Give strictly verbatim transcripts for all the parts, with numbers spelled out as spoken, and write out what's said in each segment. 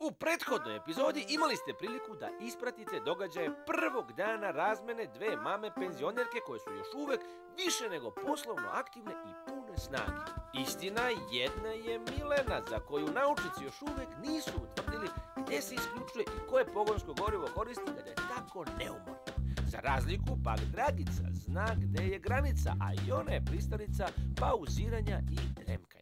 U prethodnoj epizodi imali ste priliku da ispratite događaje prvog dana razmene dve mame penzionerke koje su još uvek više nego poslovno aktivne i pune snage. Istina, jedna je Milena, za koju naučnici još uvek nisu utvrdili gde se isključuje i koje pogonsko gorivo koristi kada je tako neumorna. Za razliku, pak Dragica zna gde je granica, a i ona je pristanica pauziranja i dremkanja.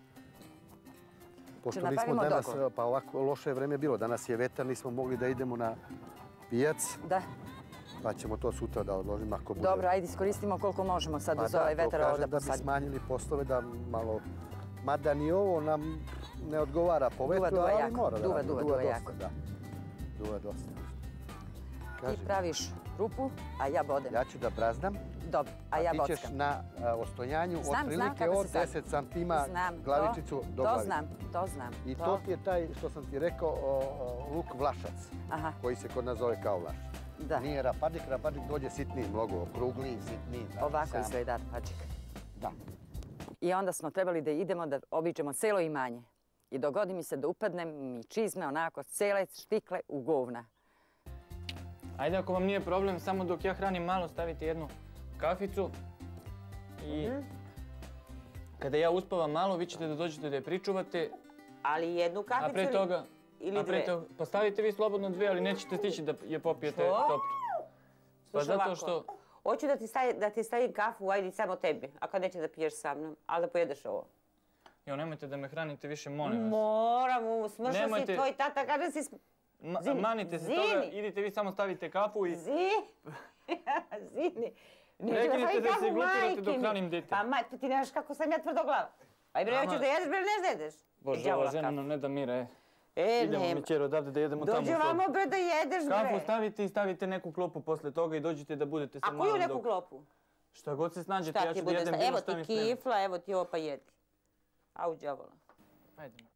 Pošto nismo danas, pa ovako loše je vreme bilo, danas je vetar, nismo mogli da idemo na pijac. Da. Pa ćemo to sutra da odložimo ako bude. Dobro, ajde iskoristimo koliko možemo sad uz ovaj vetar ovo da posadimo. Da bi smanjili poslove, da malo... Mada ni ovo nam ne odgovara po vetru, ali mora da duva, duva, duva jako. Duva dosta. Ti praviš rupu, a ja bodem. Ja ću da brazdam. Dobro, a ja bockam. A ti ćeš na ostojanju otprilike od deset santima glavičicu do glavice. To znam, to znam. I to ti je taj, što sam ti rekao, luk vlašac, koji se kod nas zove kao vlašac. Nije rapadik, rapadik dođe sitniji, mnogo okrugliji, sitniji. Ovako izgleda rapadik. Da. I onda smo trebali da idemo da obiđemo celo imanje. I dogodi mi se da upadnem mi čizme onako cele štikle u govna. Ajde, ako vam nije problem, samo dok ja hranim malo stavite jednu kaficu i kada ja uspavam malo, vi ćete da dođete da je pričuvate. Ali jednu kaficu ili dve? Pa stavite vi slobodno dve, ali nećete stići da je popijete toplo. Slušaj ovako, hoću da ti stavim kafu, ajde samo tebi, ako neće da piješ sa mnom, ali da pojedeš ovo. Jo, nemojte da me hranite više, molim vas. Moram, smršao si tvoj tata, kada si... Manite se toga, idite vi samo stavite kafu i... Zini! Zini! Prekinite da se glupirate dok hranim dete. Pa maj, ti nemaš kako sam ja tvrdoglava. Aj bre, hoćeš da jedeš, bre, ne jedeš. Bože, ova žena nam ne da mira, e. E, idemo mi ćero odavde da jedemo tamo u sobu. Dođi vamo, bre, da jedeš, bre. Kafu stavite i stavite neku klopu posle toga i dođite da budete sa malom dok... A koju neku klopu? Šta god se snađete, ja ću da jedem bilo šta mi spremno. Evo ti kifla, evo ti ovo pa jedi. Au, djavola. Ajde.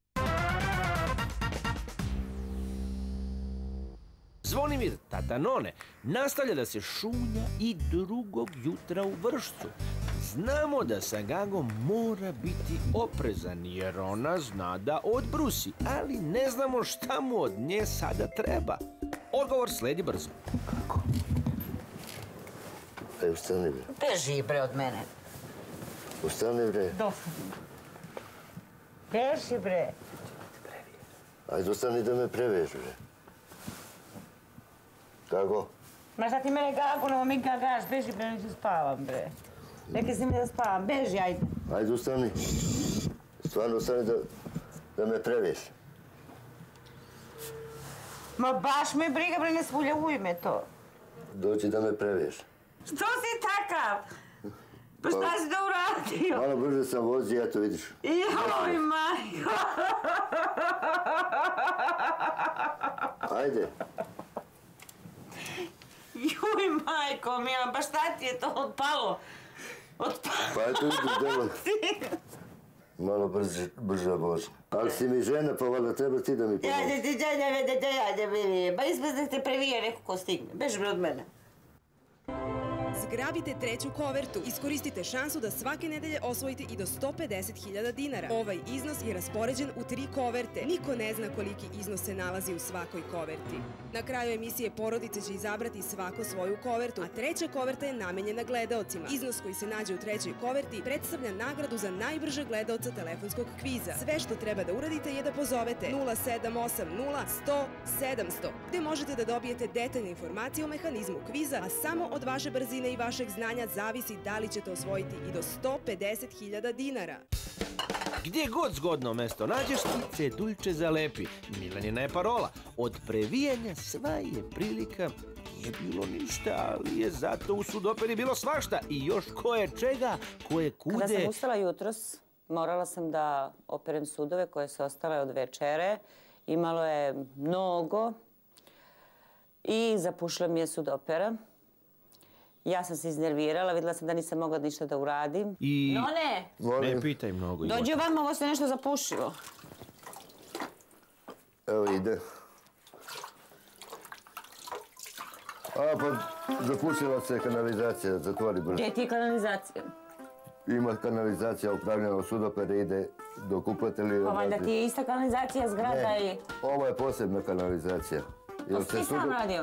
Zvonimir, tata None, nastavlja da se šunja i drugog jutra u Vršcu. Znamo da sa Gagom mora biti oprezan jer ona zna da odbrusi, ali ne znamo šta mu od nje sada treba. Odgovor sledi brzo. Kako? Ej, ustani bre. Beži bre od mene. Ustani bre. Dosadno. Beži bre. Ajde, ustani da me preveži bre. Kako? Ma šta ti mene Gagunovo mi gagaš, beži bre, neću spavam bre. Neka si mi da spavam, beži, ajde. Ajde, ustani. Stvarno ustani da me preveši. Ma baš me briga bre, ne svuljavuj me to. Dođi da me preveši. Što si takav? Pa šta si da uradio? Malo brže sam vozio, eto vidiš. Joj, majko! Ajde. Juj, majko mila, pa šta ti je to odpalo? Odpalo pa eto vidiš, delo. Malo brže vozi. Ali si mi žena, pa valjda treba ti da mi pomoći. Jade, jade, jade, jade, jade, pa ispred da te previje neko ko stigne. Beži bre od mene. Zgrabite treću kovertu. Iskoristite šansu da svake nedelje osvojite i do sto pedeset hiljada dinara. Ovaj iznos je raspoređen u tri koverte. Niko ne zna koliki iznos se nalazi u svakoj koverti. Na kraju emisije porodice će izabrati svako svoju kovertu, a treća koverta je namenjena gledaocima. Iznos koji se nađe u trećoj koverti predstavlja nagradu za najbržeg gledaoca telefonskog kviza. Sve što treba da uradite je da pozovete nula sedam osam nula sto sedamsto, gde možete da dobijete detaljne informacije o mehanizmu kviza, a samo od vaše brzine i vašeg znanja zavisi da li ćete osvojiti i do sto pedeset hiljada dinara. Gdje god zgodno mesto nađeš ti ceduljče zalepi. Milenina je parola. Od previjanja sva je prilika. Nije bilo ništa, ali je zato u sudoperi bilo svašta. I još koje čega, koje kude. Kada sam ustala jutros, morala sam da operem sudove koje su ostale od večere. Imalo je mnogo. I zapušila mi je sudopera. Ja sam se iznervirala, vidjela sam da nisam mogla ništa da uradim. I... None! Ne pitaj mnogo. Dođi vam, ovo se nešto zapušilo. Evo ide. A, pa zapušila se kanalizacija, zatvori brzo. Gdje ti je kanalizacija? ima kanalizacija upravljena od sudopere, ide do kupatelji. Pa valjda ti je ista kanalizacija zgrada i... Ne, ovo je posebna kanalizacija. To si ti sam radio?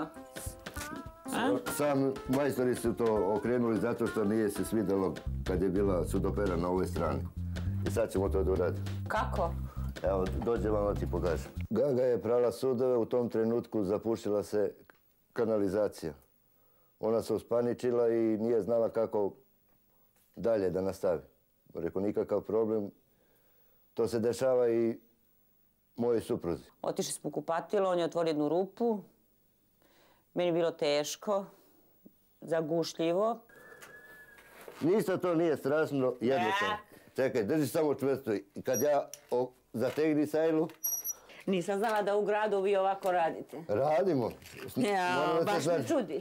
Sam majstori su to okrenuli zato što nije se svidjelo kad je bila sudopera na ovoj strani. I sad ćemo to doraditi. Kako? Evo, dođe vam da ti pokažem. Gaga je prala sudove, u tom trenutku zapušila se kanalizacija. Ona se uspaničila i nije znala kako dalje da nastavi. Rekao, nikakav problem. To se dešava i mojoj supruzi. Otišli smo u kupatilo, on je otvorio jednu rupu. Meni je bilo teško, zagušljivo. Ništa to nije strašno, jednostavno. Čekaj, drži samo čvrsto. Kad ja zategni sajlu... Nisam znala da u gradu vi ovako radite. Radimo. Ja, baš me čudi.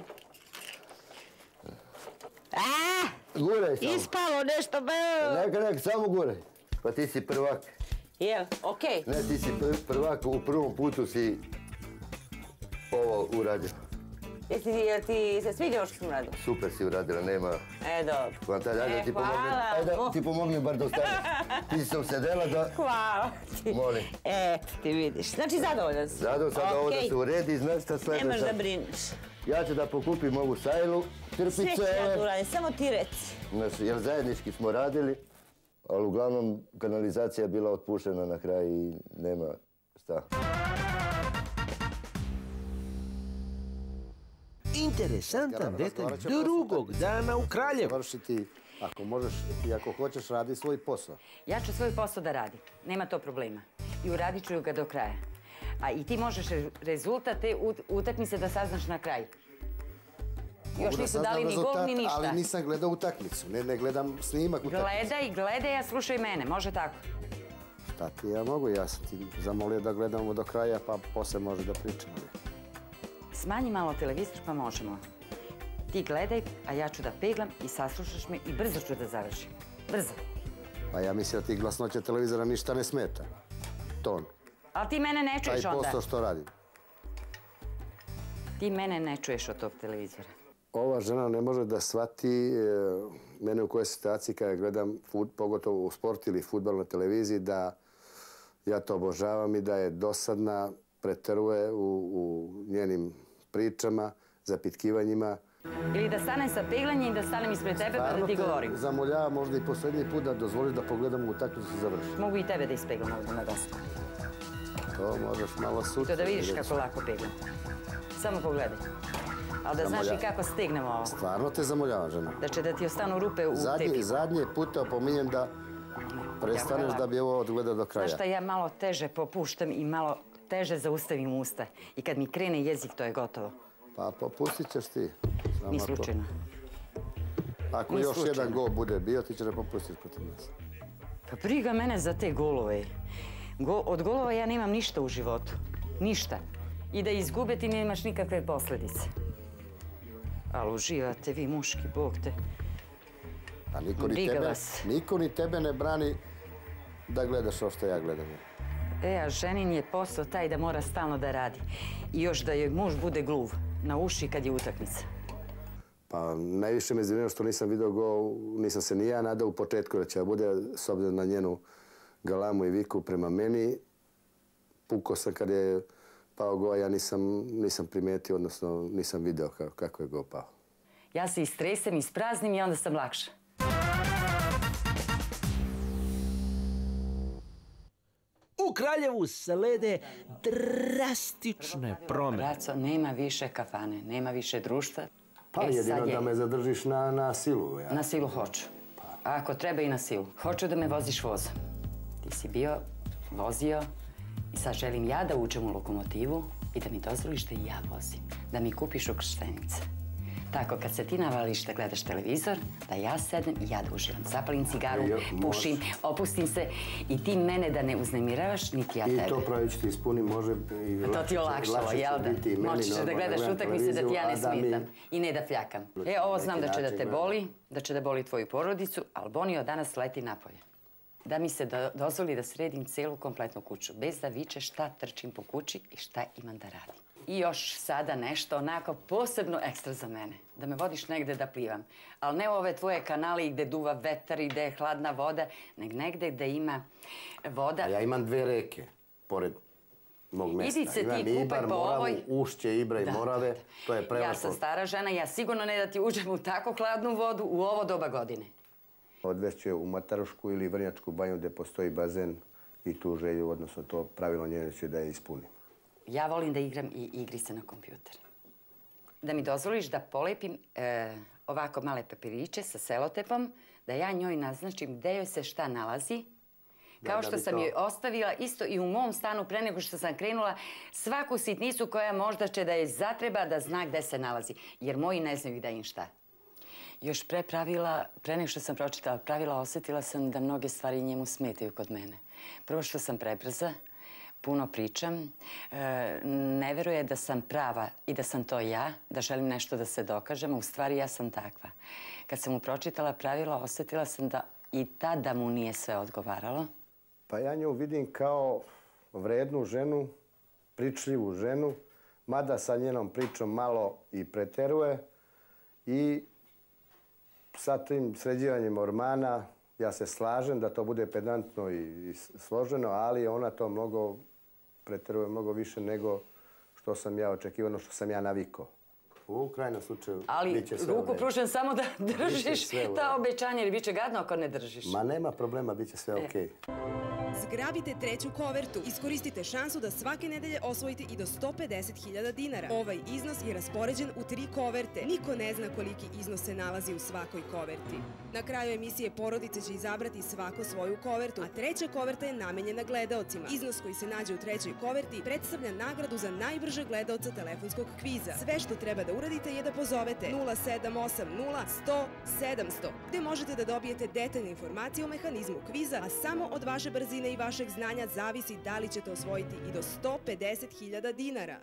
A, guraj samo. Ispalo nešto. Neka, neka, samo guraj. Pa ti si prvak. Jel, okej. Ne, ti si prvak, u prvom putu si ovo uradio. Jel ti se sviđa ovo što sam uradila? Super si uradila, nema... E, dobro. E, hvala. Ajde, ti pomogni bar da ostane. Ti si se usedela da... Hvala ti. Molim. E, ti vidiš. Znači, zadovoljan sam. Zadovoljan sam da ovo da se uredi, znaš šta sve... Nemaš da brineš. Ja ću da pokupim ovu sajlu, trpice... Sve ću ja tu uradim, samo ti reci. Znači, jer zajednički smo radili, ali uglavnom kanalizacija je bila otpušena na kraj i nema šta. Interesantan detalj drugog dana u Kraljevu. Završiti, ako možeš i ako hoćeš, radi svoj posao. Ja ću svoj posao da radim, nema to problema. I uradit ću ga do kraja. A i ti možeš rezultat te utakmice da saznaš na kraju. Još nisu dali ni gol, ni ništa. Ali nisam gledao utakmicu, ne gledam snimak utakmicu. Gledaj, gledaj, a slušaj mene, može tako. Šta ti ja mogu, ja sam ti zamolio da gledamo do kraja, pa posle može da pričamo. Smanji malo televizor pa možemo. Ti gledaj, a ja ću da peglam i saslušaš me i brzo ću da završim. Brzo. Pa ja mislim da ti glasnoća televizora ništa ne smeta. Ton. Ali ti mene ne čuješ onda. Taj posao što radim. Ti mene ne čuješ od tog televizora. Ova žena ne može da shvati mene u kojoj situaciji kada gledam, pogotovo u sport ili fudbal na televiziji, da ja to obožavam i da je dosadna, preteruje u njenim pričama, zapitkivanjima. Ili da stanem sa peglanjem i da stanem ispred tebe pa da ti govorim. Stvarno te zamoljavam možda i posljednji put da dozvoliš da pogledamo utakmicu i završim. Mogu i tebe da ispeglam ovdje na dosta. To možeš malo sutra. To da vidiš kako lako peglam. Samo pogledaj. Ali da znaš i kako stignemo ovo. Stvarno te zamoljavam, žena. Da će da ti ostanu rupe u tepiku. Zadnje puta opominjem da prestaneš da bi ovo odgledao do kraja. Znaš šta, ja malo teže popuštam i malo teže zaustavim usta. I kad mi krene jezik, to je gotovo. Pa popustit ćeš ti. Ni slučajno. Ako još jedan gol bude bio, ti će da popustiš protiv nas. Pa briga mene za te golove. Od golova ja nemam ništa u životu. Ništa. I da izgube ti nemaš nikakve posljedice. Ali uživate vi, muški, Bog te. A niko ni tebe ne brani da gledaš ovo što ja gledam. E, a ženin je posao taj da mora stalno da radi. I još da joj muž bude gluv na uši kad je utakmica. Pa najviše me izvinio što nisam vidio gol, nisam se ni ja nadao u početku da će da bude, s obzirom na njenu galamu i viku prema meni. Pukao sam kad je pao gol, ja nisam primetio, odnosno nisam vidio kako je gol pao. Ja se istresem, ispraznim i onda sam lakša. U Kraljevu slede drastične promjene. Braco, nema više kafane, nema više društva. Pa jedino da me zadržiš na silu. Na silu hoću. A ako treba i na silu. Hoću da me voziš vozom. Ti si bio, vozio i sad želim ja da uđem u lokomotivu i da mi dozvoliš da i ja vozim. Da mi kupiš ukrštenice. Tako, kad se ti navališ da gledaš televizor, da ja sednem i ja da uživam. Zapalim cigaru, pušim, opustim se i ti mene da ne uznemiravaš, niti ja tebe. I to pravi ću ti ispuni, može i to ti olakšalo, jel da? Moćeš da gledaš utakmice da ti ja ne smetam i ne da fljakam. E, ovo znam da će da te boli, da će da boli tvoju porodicu, ali Bonio danas leti napolje. da mi se do, dozvoli da sredim celu kompletnu kuću, bez da viče šta trčim po kući i šta imam da radim. I još sada nešto onako posebno ekstra za mene, da me vodiš negde da plivam. Ali ne ove tvoje kanali gde duva vetar i gde je hladna voda, nego negde gde ima voda. A ja imam dve reke, pored mog mesta. Idi se ti imam kupaj Ibar, po Moravu, ovoj. Ušće, Ibra i Da, Morave. da, da. To je prelepo. Ja sam stara žena, ja sigurno ne da ti uđem u tako hladnu vodu u ovo doba godine. Odvešće u Matarušku ili Vrnjačku banju gde postoji bazen i tu želju, odnosno to pravilo njene će da je ispunim. Ja volim da igram i igrice na kompjuter. Da mi dozvoliš da polepim e, ovako male papiriće sa selotepom, da ja njoj naznačim gde joj se šta nalazi, kao što sam joj ostavila isto i u mom stanu pre nego što sam krenula svaku sitnicu koja možda će da je zatreba da zna gde se nalazi, jer moji ne znaju gde im šta. Još pre pravila, pre nego što sam pročitala pravila, osetila sam da mnoge stvari njemu smetaju kod mene. Prvo što sam prebrza, puno pričam, ne veruje da sam prava i da sam to ja, da želim nešto da se dokažem, a u stvari ja sam takva. Kad sam mu pročitala pravila, osetila sam da i tada mu nije sve odgovaralo. Pa ja nju vidim kao vrednu ženu, pričljivu ženu, mada sa njenom pričom malo i preteruje i sa tim sređivanjem ormana ja se slažem da to bude pedantno i složeno, ali ona to mnogo preteruje, mnogo više nego što sam ja očekivano, što sam ja navikao. U krajnom slučaju biće sve u redu. Ali ruku pružam samo da držiš ta obećanja, jer bit će gadno ako ne držiš. Ma nema problema, bit će sve okej. Zgrabite treću kovertu. Iskoristite šansu da svake nedelje osvojite i do sto pedeset hiljada dinara. Ovaj iznos je raspoređen u tri koverte. Niko ne zna koliki iznos se nalazi u svakoj koverti. Na kraju emisije porodice će izabrati svako svoju kovertu, a treća koverta je namenjena gledaocima. Iznos koji se nađe u trećoj koverti predstavlja nagradu za najbržeg gledaoca telefonskog kviza. Sve što treba da uradite je da pozovete nula sedam osam nula sto sedamsto, gde možete da dobijete detaljne informacije o mehanizmu kviza, a samo od vaše brzine i vašeg znanja zavisi da li ćete osvojiti i do sto pedeset hiljada dinara.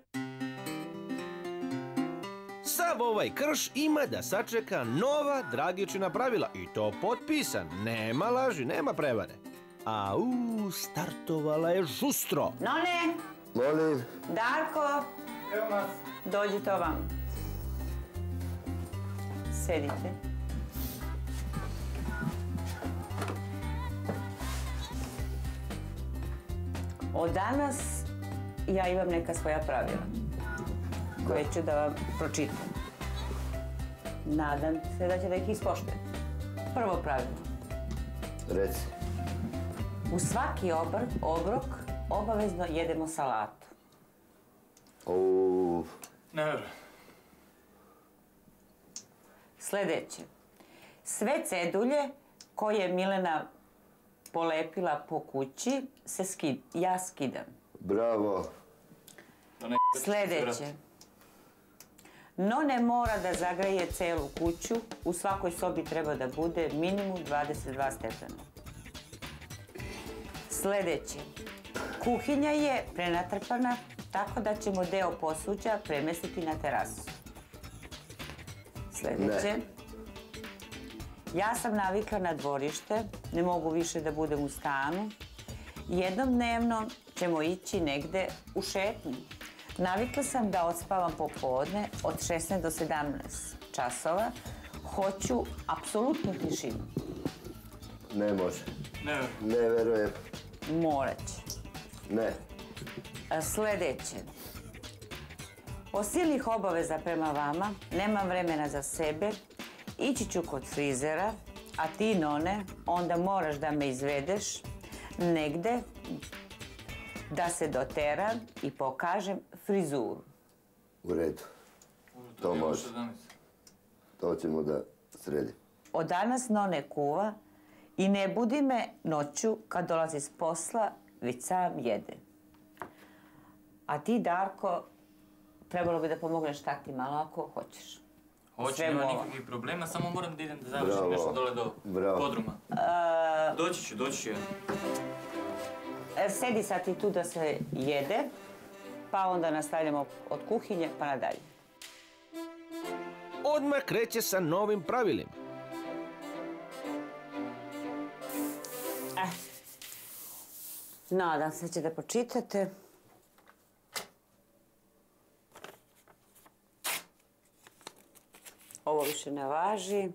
Sav ovaj krš ima da sačeka nova Dragičina pravila i to potpisan. Nema laži, nema prevare. A u, startovala je žustro. None! Molim. Darko! Evo nas. Dođite ovam. Sedite. Od danas ja imam neka svoja pravila koje ću da vam pročitam. Nadam se da ćete da ih ispoštujete. Prvo pravilo. Reci. U svaki obrok obavezno jedemo salatu. Uuu. Ne verujem. Sljedeće. Sve cedulje koje je Milena polepila po kući, se skid, ja skidam. Bravo. Sljedeće. None mora da zagreje celu kuću. U svakoj sobi treba da bude minimum dvadeset dva stepena. Sljedeće. Kuhinja je prenatrpana, tako da ćemo deo posuđa premestiti na terasu. Sljedeće. Ja sam navikla na dvorište, ne mogu više da budem u stanu. Jednom dnevno ćemo ići negde u šetnju. Navikla sam da odspavam popodne od šesnaest do sedamnaest časova. Hoću apsolutnu tišinu. Ne može. Ne verujem. Ne verujem. Morat će. Ne. Sljedeće. Od silnih obaveza prema vama, nemam vremena za sebe, ići ću kod frizera, a ti, None, onda moraš da me izvedeš negde da se doteram i pokažem frizuru. U redu. To može. To ćemo da sredimo. Od danas None kuva i ne budi me noću kad dolazi s posla, već sam jede. A ti, Darko, trebalo bi da pomogneš takti malo ako hoćeš. Hoće, nema nikakvih problema, samo moram da idem da završim nešto dole do podruma. Doći ću, doći ću ja. Sedi sad i tu da se jede, pa onda nastavljamo od kuhinje pa nadalje. Odmah kreće sa novim pravilima. Nadam se da ćete pročitate. Ovo više ne važi.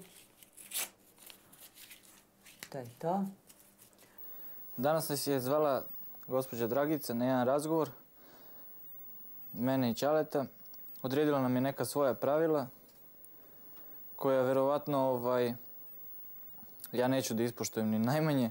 To je to. Danas nas je zvala gospođa Dragica na jedan razgovor, mene i Ćaleta. Odredila nam je neka svoja pravila koja verovatno ovaj, ja neću da ispoštujem ni najmanje.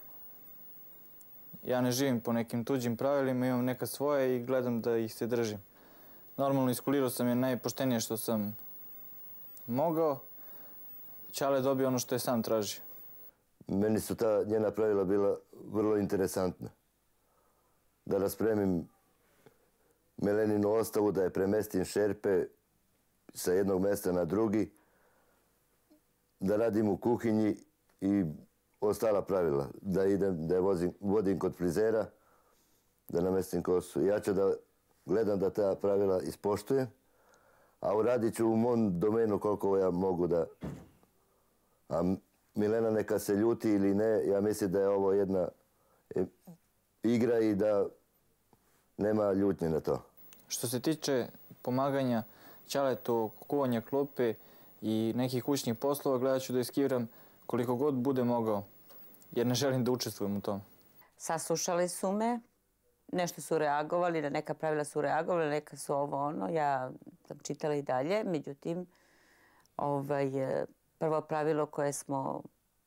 Ja ne živim po nekim tuđim pravilima, imam neka svoje i gledam da ih se držim. Normalno iskulirao sam je najpoštenije što sam mogao. Ćale dobio ono što je sam tražio. Meni su ta njena pravila bila vrlo interesantna. Da raspremim Meleninu ostavu, da je premestim šerpe sa jednog mjesta na drugi, da radim u kuhinji i ostala pravila. Da idem, da je vozim, vodim kod frizera, da namestim kosu. Ja ću da gledam da ta pravila ispoštujem, a uradit ću u mom domenu koliko ja mogu da... A Milena neka se ljuti ili ne, ja mislim da je ovo jedna igra i da nema ljutnje na to. Što se tiče pomaganja Ćaletu, kuvanja klupe i nekih kućnih poslova, gledat ću da iskiviram koliko god bude mogao, jer ne želim da učestvujem u tom. Saslušali su me, nešto su reagovali, na neka pravila su reagovali, neka su ovo ono. Ja sam čitala i dalje, međutim, ovaj, prvo pravilo koje smo,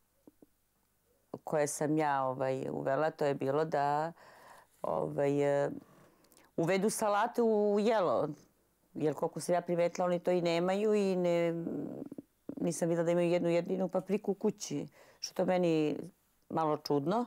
koje sam ja ovaj, uvela, to je bilo da ovaj, uvedu salate u jelo. Jer koliko sam ja primetila, oni to i nemaju i ne, nisam videla da imaju jednu jedinu papriku u kući. Što to meni malo čudno.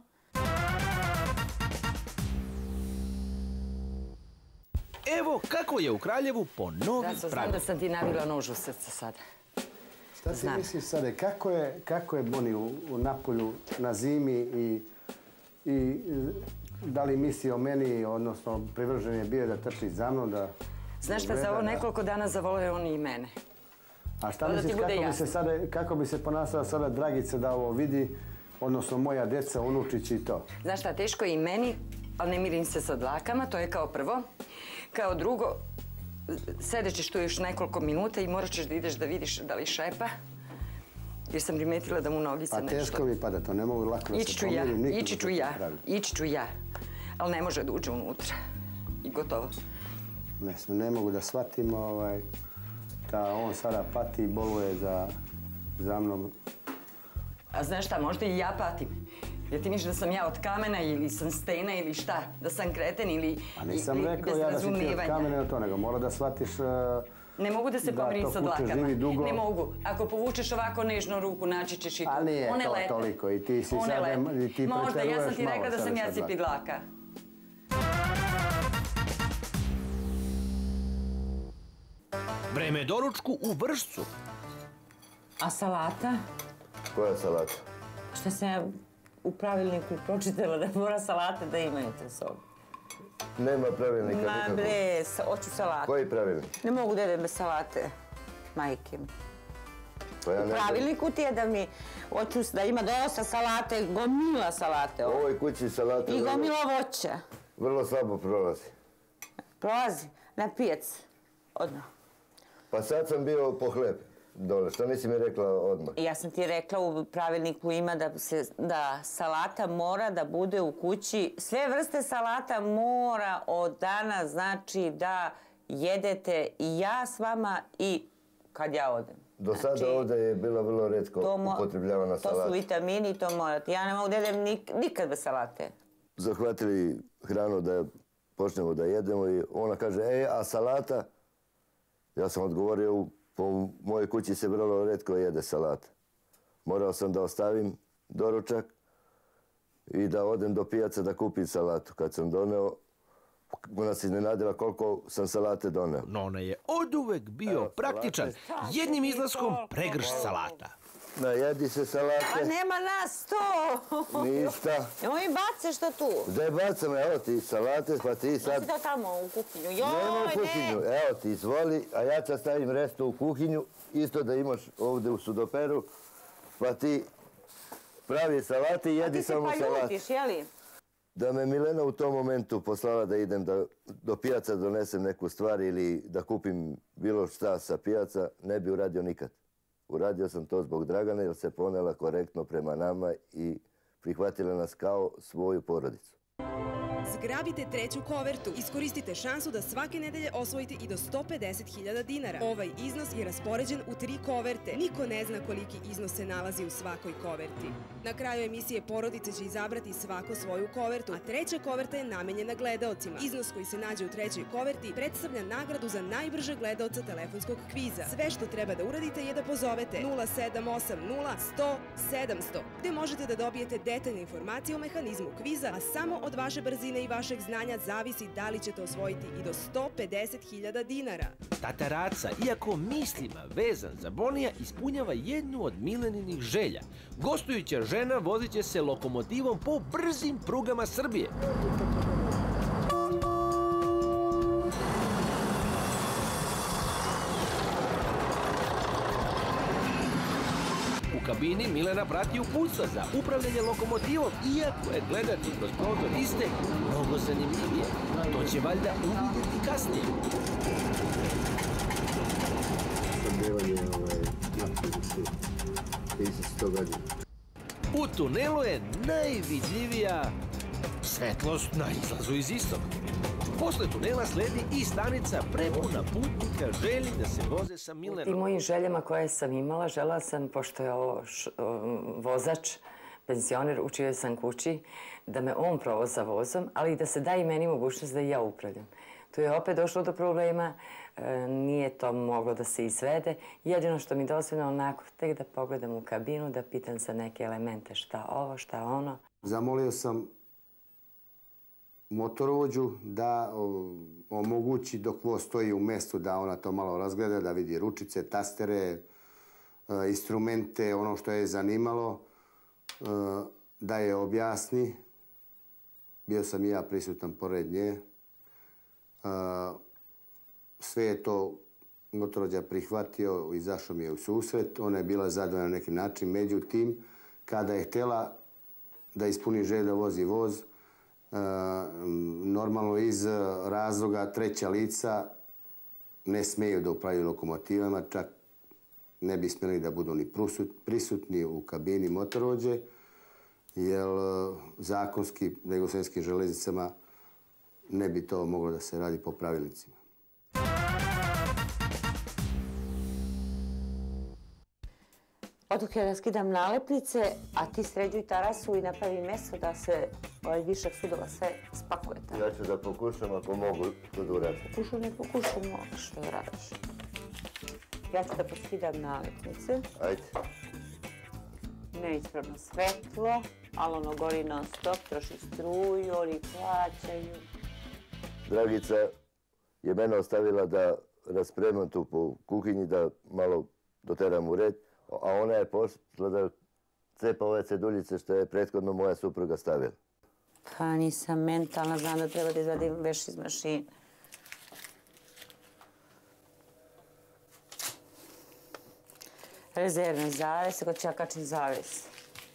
Evo kako je u Kraljevu po novim Da, znam pravilima. da sam ti navila nož u srce sada. Šta ti Znam. misliš sada, kako je, kako je Boni u, u Napolju na zimi i, i da li misli o meni, odnosno privržen je bio da trči za mnom, da... Znaš šta, za ovo nekoliko dana zavoleo oni i mene. A šta Da ti misliš, bude kako bi, jasno. se sada, kako bi se ponašala sada Dragica da ovo vidi, odnosno moja deca, unučići i to? Znaš šta, teško je i meni, ali ne mirim se sa dlakama, to je kao prvo. Kao drugo, sedećeš tu još nekoliko minuta i morat ćeš da ideš da vidiš da li šepa. Jer sam primetila da mu nogica Pa nešto... teško mi pada, to ne mogu lako da Ići se ću ja, pomirim. nikako ići da ću se ja, popravim. ići ću ja. Ali ne može da uđe unutra. I gotovo. Ne, ne mogu da shvatim ovaj, da on sada pati i boluje za, za mnom. A znaš šta, možda i ja patim. Jer ti misliš da sam ja od kamena ili sam stena ili šta? Da sam kreten ili A nisam ili rekao bez ja da si ti od razumijevanja. kamena na to, nego mora da shvatiš... uh, Ne mogu da se da pomirim to sa kuće dlakama. živi dugo. Ne mogu. Ako povučeš ovako nežno ruku, naći ćeš i tu. A nije One to lete. toliko i ti si One sada- lete. i ti Možda, ja sam preteruješ ti malo rekla da sam sada ja sa cipi dlaka. Vreme je doručku u Vršcu. A salata? Koja salata? Šta sam ja u pravilniku pročitala da mora salate da imaju te sobe. Nema pravilnika Ma nikakvog. bre, sa- hoću salate. Koji pravilnik? Ne mogu da jedem bez salate, majke mi. Pa ja U ne znam. pravilniku ti je da mi hoću da ima dosta salate, gomila salate. U ovo. ovoj kući salata I vrlo, gomila voća. vrlo slabo prolazi. Prolazi na pijac. Odmah. Pa sad sam bio po hleb dole. Što nisi mi rekla odmah? I ja sam ti rekla u pravilniku ima da, se, da salata mora da bude u kući. Sve vrste salata mora od dana znači da jedete i ja s vama i kad ja odem. Do sada Znači, ovdje je bila vrlo retko to mo- upotrebljavana To su salata. vitamini i to morate. Ja ne mogu da jedem nik- nikad bez salate. Zahvatili hranu da počnemo da jedemo i ona kaže, e, a salata? Ja sam odgovorio, u- po mojoj kući se vrlo retko jede salata. Morao sam da ostavim doručak i da odem do pijaca da kupim salatu. Kad sam doneo, ona se iznenadila koliko sam salate doneo. Nona je oduvek bio Evo, praktičan. salate. Jednim izlaskom pregrš salata. Najedi se Pa salate, nema nas to! ništa. Nemoj mi bacaš to tu. Gde bacam, evo ti salate, pa ti sad... Nosi to tamo u kuhinju. Nema u Joj, kuhinju, ne! evo ti izvoli, a ja ću stavim resto u kuhinju, isto da imaš ovdje u sudoperu, pa ti pravi salati i A jedi ti se samo pa salate. ljutiš, jeli? Da me Milena u tom momentu poslala da idem da do pijaca donesem neku stvar ili da kupim bilo šta sa pijaca, ne bi uradio nikad. Uradio sam to zbog Dragane jer se ponela korektno prema nama i prihvatila nas kao svoju porodicu. Zgrabite treću kovertu. Iskoristite šansu da svake nedelje osvojite i do sto pedeset hiljada dinara. Ovaj iznos je raspoređen u tri koverte. Niko ne zna koliki iznos se nalazi u svakoj koverti. Na kraju emisije porodice će izabrati svako svoju kovertu, a treća koverta je namenjena gledaocima. Iznos koji se nađe u trećoj koverti predstavlja nagradu za najbržeg gledaoca telefonskog kviza. Sve što treba da uradite je da pozovete nula sedam osam nula sto sedamsto, gde možete da dobijete detaljne informacije o mehanizmu kviza, a samo od vaše brzine i vašeg znanja zavisi da li ćete osvojiti i do sto pedeset hiljada dinara. Tata Raca, iako mislima vezan za Bonija, ispunjava jednu od Mileninih želja. Gostujuća žena vozit će se lokomotivom po brzim prugama Srbije. U kabini Milena prati uputstva za upravljanje lokomotivom, iako je gledati kroz prozor iste mnogo zanimljivije. To će valjda uvidjeti kasnije. U tunelu je najvidljivija svetlost na izlazu iz istoka. Posle tunela sledi i stanica prepuna putnika želji da se voze sa Milenom. U mojim željama koje sam imala, želela sam, pošto je ovo vozač, penzioner, učio sam kući, da me on provoza vozom, ali i da se da i meni mogućnost da i ja upravljam. Tu je opet došlo do problema, nije to moglo da se izvede. Jedino što mi dozvoljeno onako, tek da pogledam u kabinu, da pitam za neke elemente šta ovo, šta ono. Zamolio sam motorovođu da omogući dok voz stoji u mestu da ona to malo razgleda, da vidi ručice, tastere, instrumente, ono što je zanimalo, da je objasni. Bio sam i ja prisutan pored nje. Sve je to motorovođa prihvatio, izašao mi je u susret. Ona je bila zadovoljna na neki način. Međutim, kada je htjela da ispuni želju da vozi voz, normalno iz razloga treća lica ne smeju da upravljaju lokomotivama, čak ne bi smjeli da budu ni prisutni u kabini motorovođe, jer zakonski na jugoslovenskim železnicama ne bi to moglo da se radi po pravilnicima. Odok ja raskidam nalepnice, a ti sređuj tarasu i napravi meso da se ovaj višak sudova sve spakuje tamo. Ja ću da pokušam ako mogu to da uradim. Pokušam, ne pokušam, mogu što da radiš. Ja ću da poskidam nalepnice. Ajde. Neispravno svetlo, ali ono gori non stop, troši struju, oni plaćaju. Dragica je mene ostavila da raspremam tu po kuhinji, da malo doteram u red, a ona je pošla da cepa ove ceduljice što je prethodno moja supruga stavila. Pa nisam mentalna, znam da treba da izvadim veš iz mašine. Rezervne zavese, kod ću ja kačim zavese.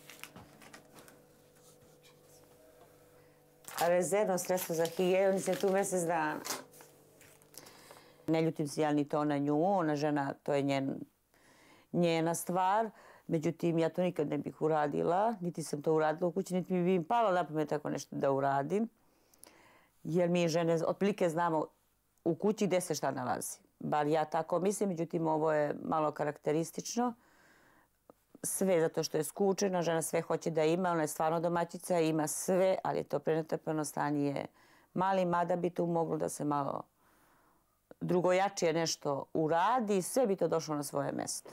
A rezervno sredstvo za higijenu, nisam tu mjesec dana. Ne ljutim se ja ni to na nju, ona žena, to je njen, njena stvar. Međutim, ja to nikad ne bih uradila, niti sam to uradila u kući, niti mi bi im palo na pamet tako nešto da uradim. Jer mi žene otprilike znamo u kući gde se šta nalazi. Bar ja tako mislim, međutim ovo je malo karakteristično. Sve zato što je skučena, žena sve hoće da ima, ona je stvarno domaćica, ima sve, ali je to prenatrpano stanje je mali, mada bi tu moglo da se malo drugojačije nešto uradi i sve bi to došlo na svoje mesto.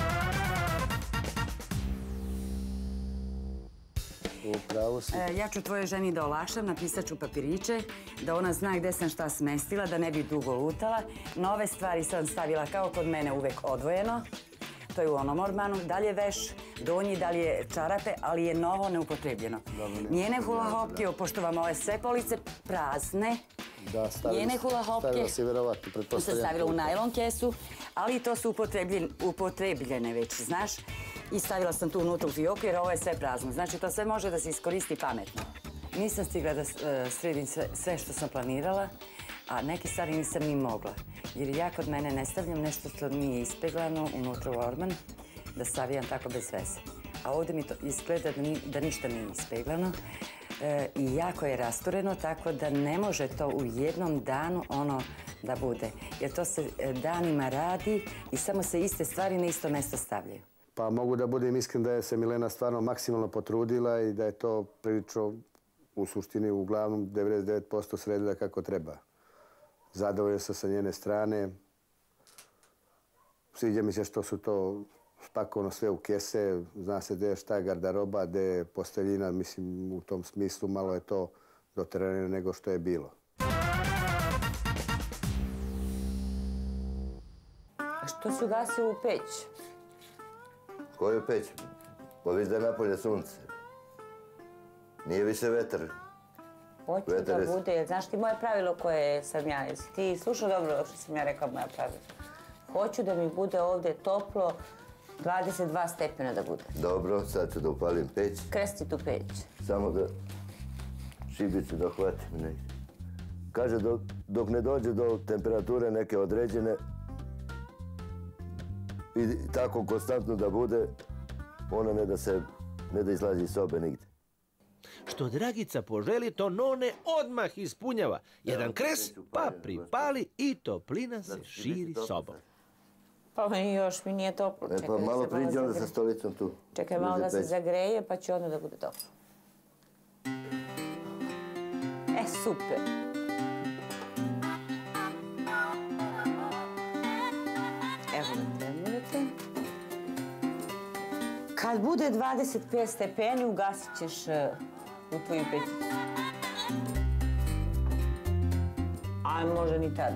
Ja ću tvojoj ženi da olakšam, napisat ću papiriće, da ona zna gde sam šta smestila, da ne bi dugo lutala. Na ove stvari sam stavila kao kod mene uvek odvojeno. To je u onom ormanu. Dalje veš, donji, dalje čarape, ali je novo neupotrebljeno. Njene hula hopke, pošto vam ove sve police prazne, njene hula hopke sam stavila u najlon kesu, ali to su upotrebljene već, znaš. I stavila sam tu unutra u fioku jer ovo je sve prazno. Znači to sve može da se iskoristi pametno. Nisam stigla da sredim sve što sam planirala, a neke stvari nisam ni mogla. Jer ja kod mene ne stavljam nešto što nije ispeglano unutra u orman, da stavijam tako bez veze. A ovdje mi to izgleda da ništa nije ispeglano i jako je rastureno, tako da ne može to u jednom danu ono da bude. Jer to se danima radi i samo se iste stvari na isto mjesto stavljaju. Pa mogu da budem iskren da je se Milena stvarno maksimalno potrudila i da je to prilično u suštini uglavnom devedeset devet posto sredila kako treba. Zadovoljan sam sa njene strane. Sviđa mi se što su to spakovano sve u kese. Zna se gdje je šta je garderoba, gdje je posteljina. Mislim, u tom smislu malo je to doteranije nego što je bilo. A što si ugasio u peć? Koju peć? Pa viš da je napolje sunce. Nije više vetar. Hoću da bude, jer znaš ti moje pravilo koje sam ja, jesi ti slušao dobro što sam ja rekla moja pravila? Hoću da mi bude ovdje toplo, dvadeset dva stepena da bude. Dobro, sad ću da upalim peć. Kresti tu peć. Samo da šibicu dohvatim negdje. Kaže, dok ne dođe do temperature neke određene i tako konstantno da bude, ona ne da se, ne da izlazi iz sobe nigdje. Što Dragica poželi, to None odmah ispunjava. Jedan kres, pa pripali i toplina se širi sobom. Pa meni još mi nije toplo. E pa malo priđi onda sa stolicom tu. Čekaj malo da se zagreje, pa će onda da bude toplo. E, super. Evo da temujete. Kad bude dvadeset pet stepeni, ugasit ćeš u tvoju pećicu. A možda ni tada.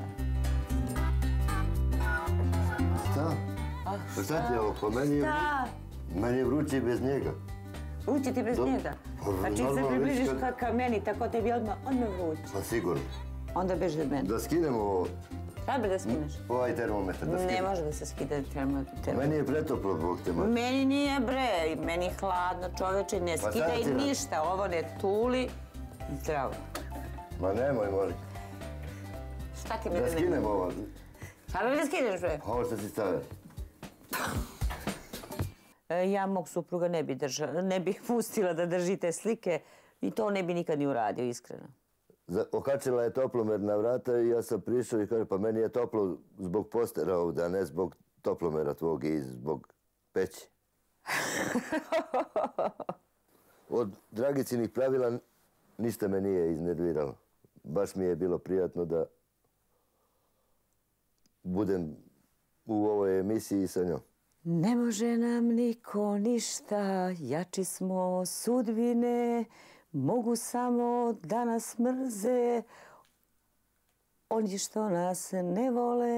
Šta? Pa šta ti je ovo? Pa meni je, meni je vruće i bez njega. Vruće ti bez njega? Pa čim se približiš ka meni, tako tebi odmah vruće. Pa sigurno. Onda beži od mene. Da skinemo ovo. Treba da skineš? Ovaj termometar da skinem. Ne može da se skida termometar. Meni je pretoplo, Bog te mati. Meni nije bre, meni je hladno, čoveče, ne skidaj ništa, ovo ne tuli. Zdravo. Ma nemoj, molim. Šta ti mene da skinem ovo. Šta da ne skineš bre? Ovo što si stavio. Ja mog supruga ne bi držala, ne bih pustila da drži te slike i to ne bi nikad ni uradio, iskreno. Okačila je toplomer na vrata i ja sam prišao i kaže, pa meni je toplo zbog postera ovdje, a ne zbog toplomera tvog i zbog peći. Od Dragicinih pravila ništa me nije iznerviralo. Baš mi je bilo prijatno da budem u ovoj emisiji sa njom. Ne može nam niko ništa, jači smo sudbine, mogu samo da nas mrze, oni što nas ne vole.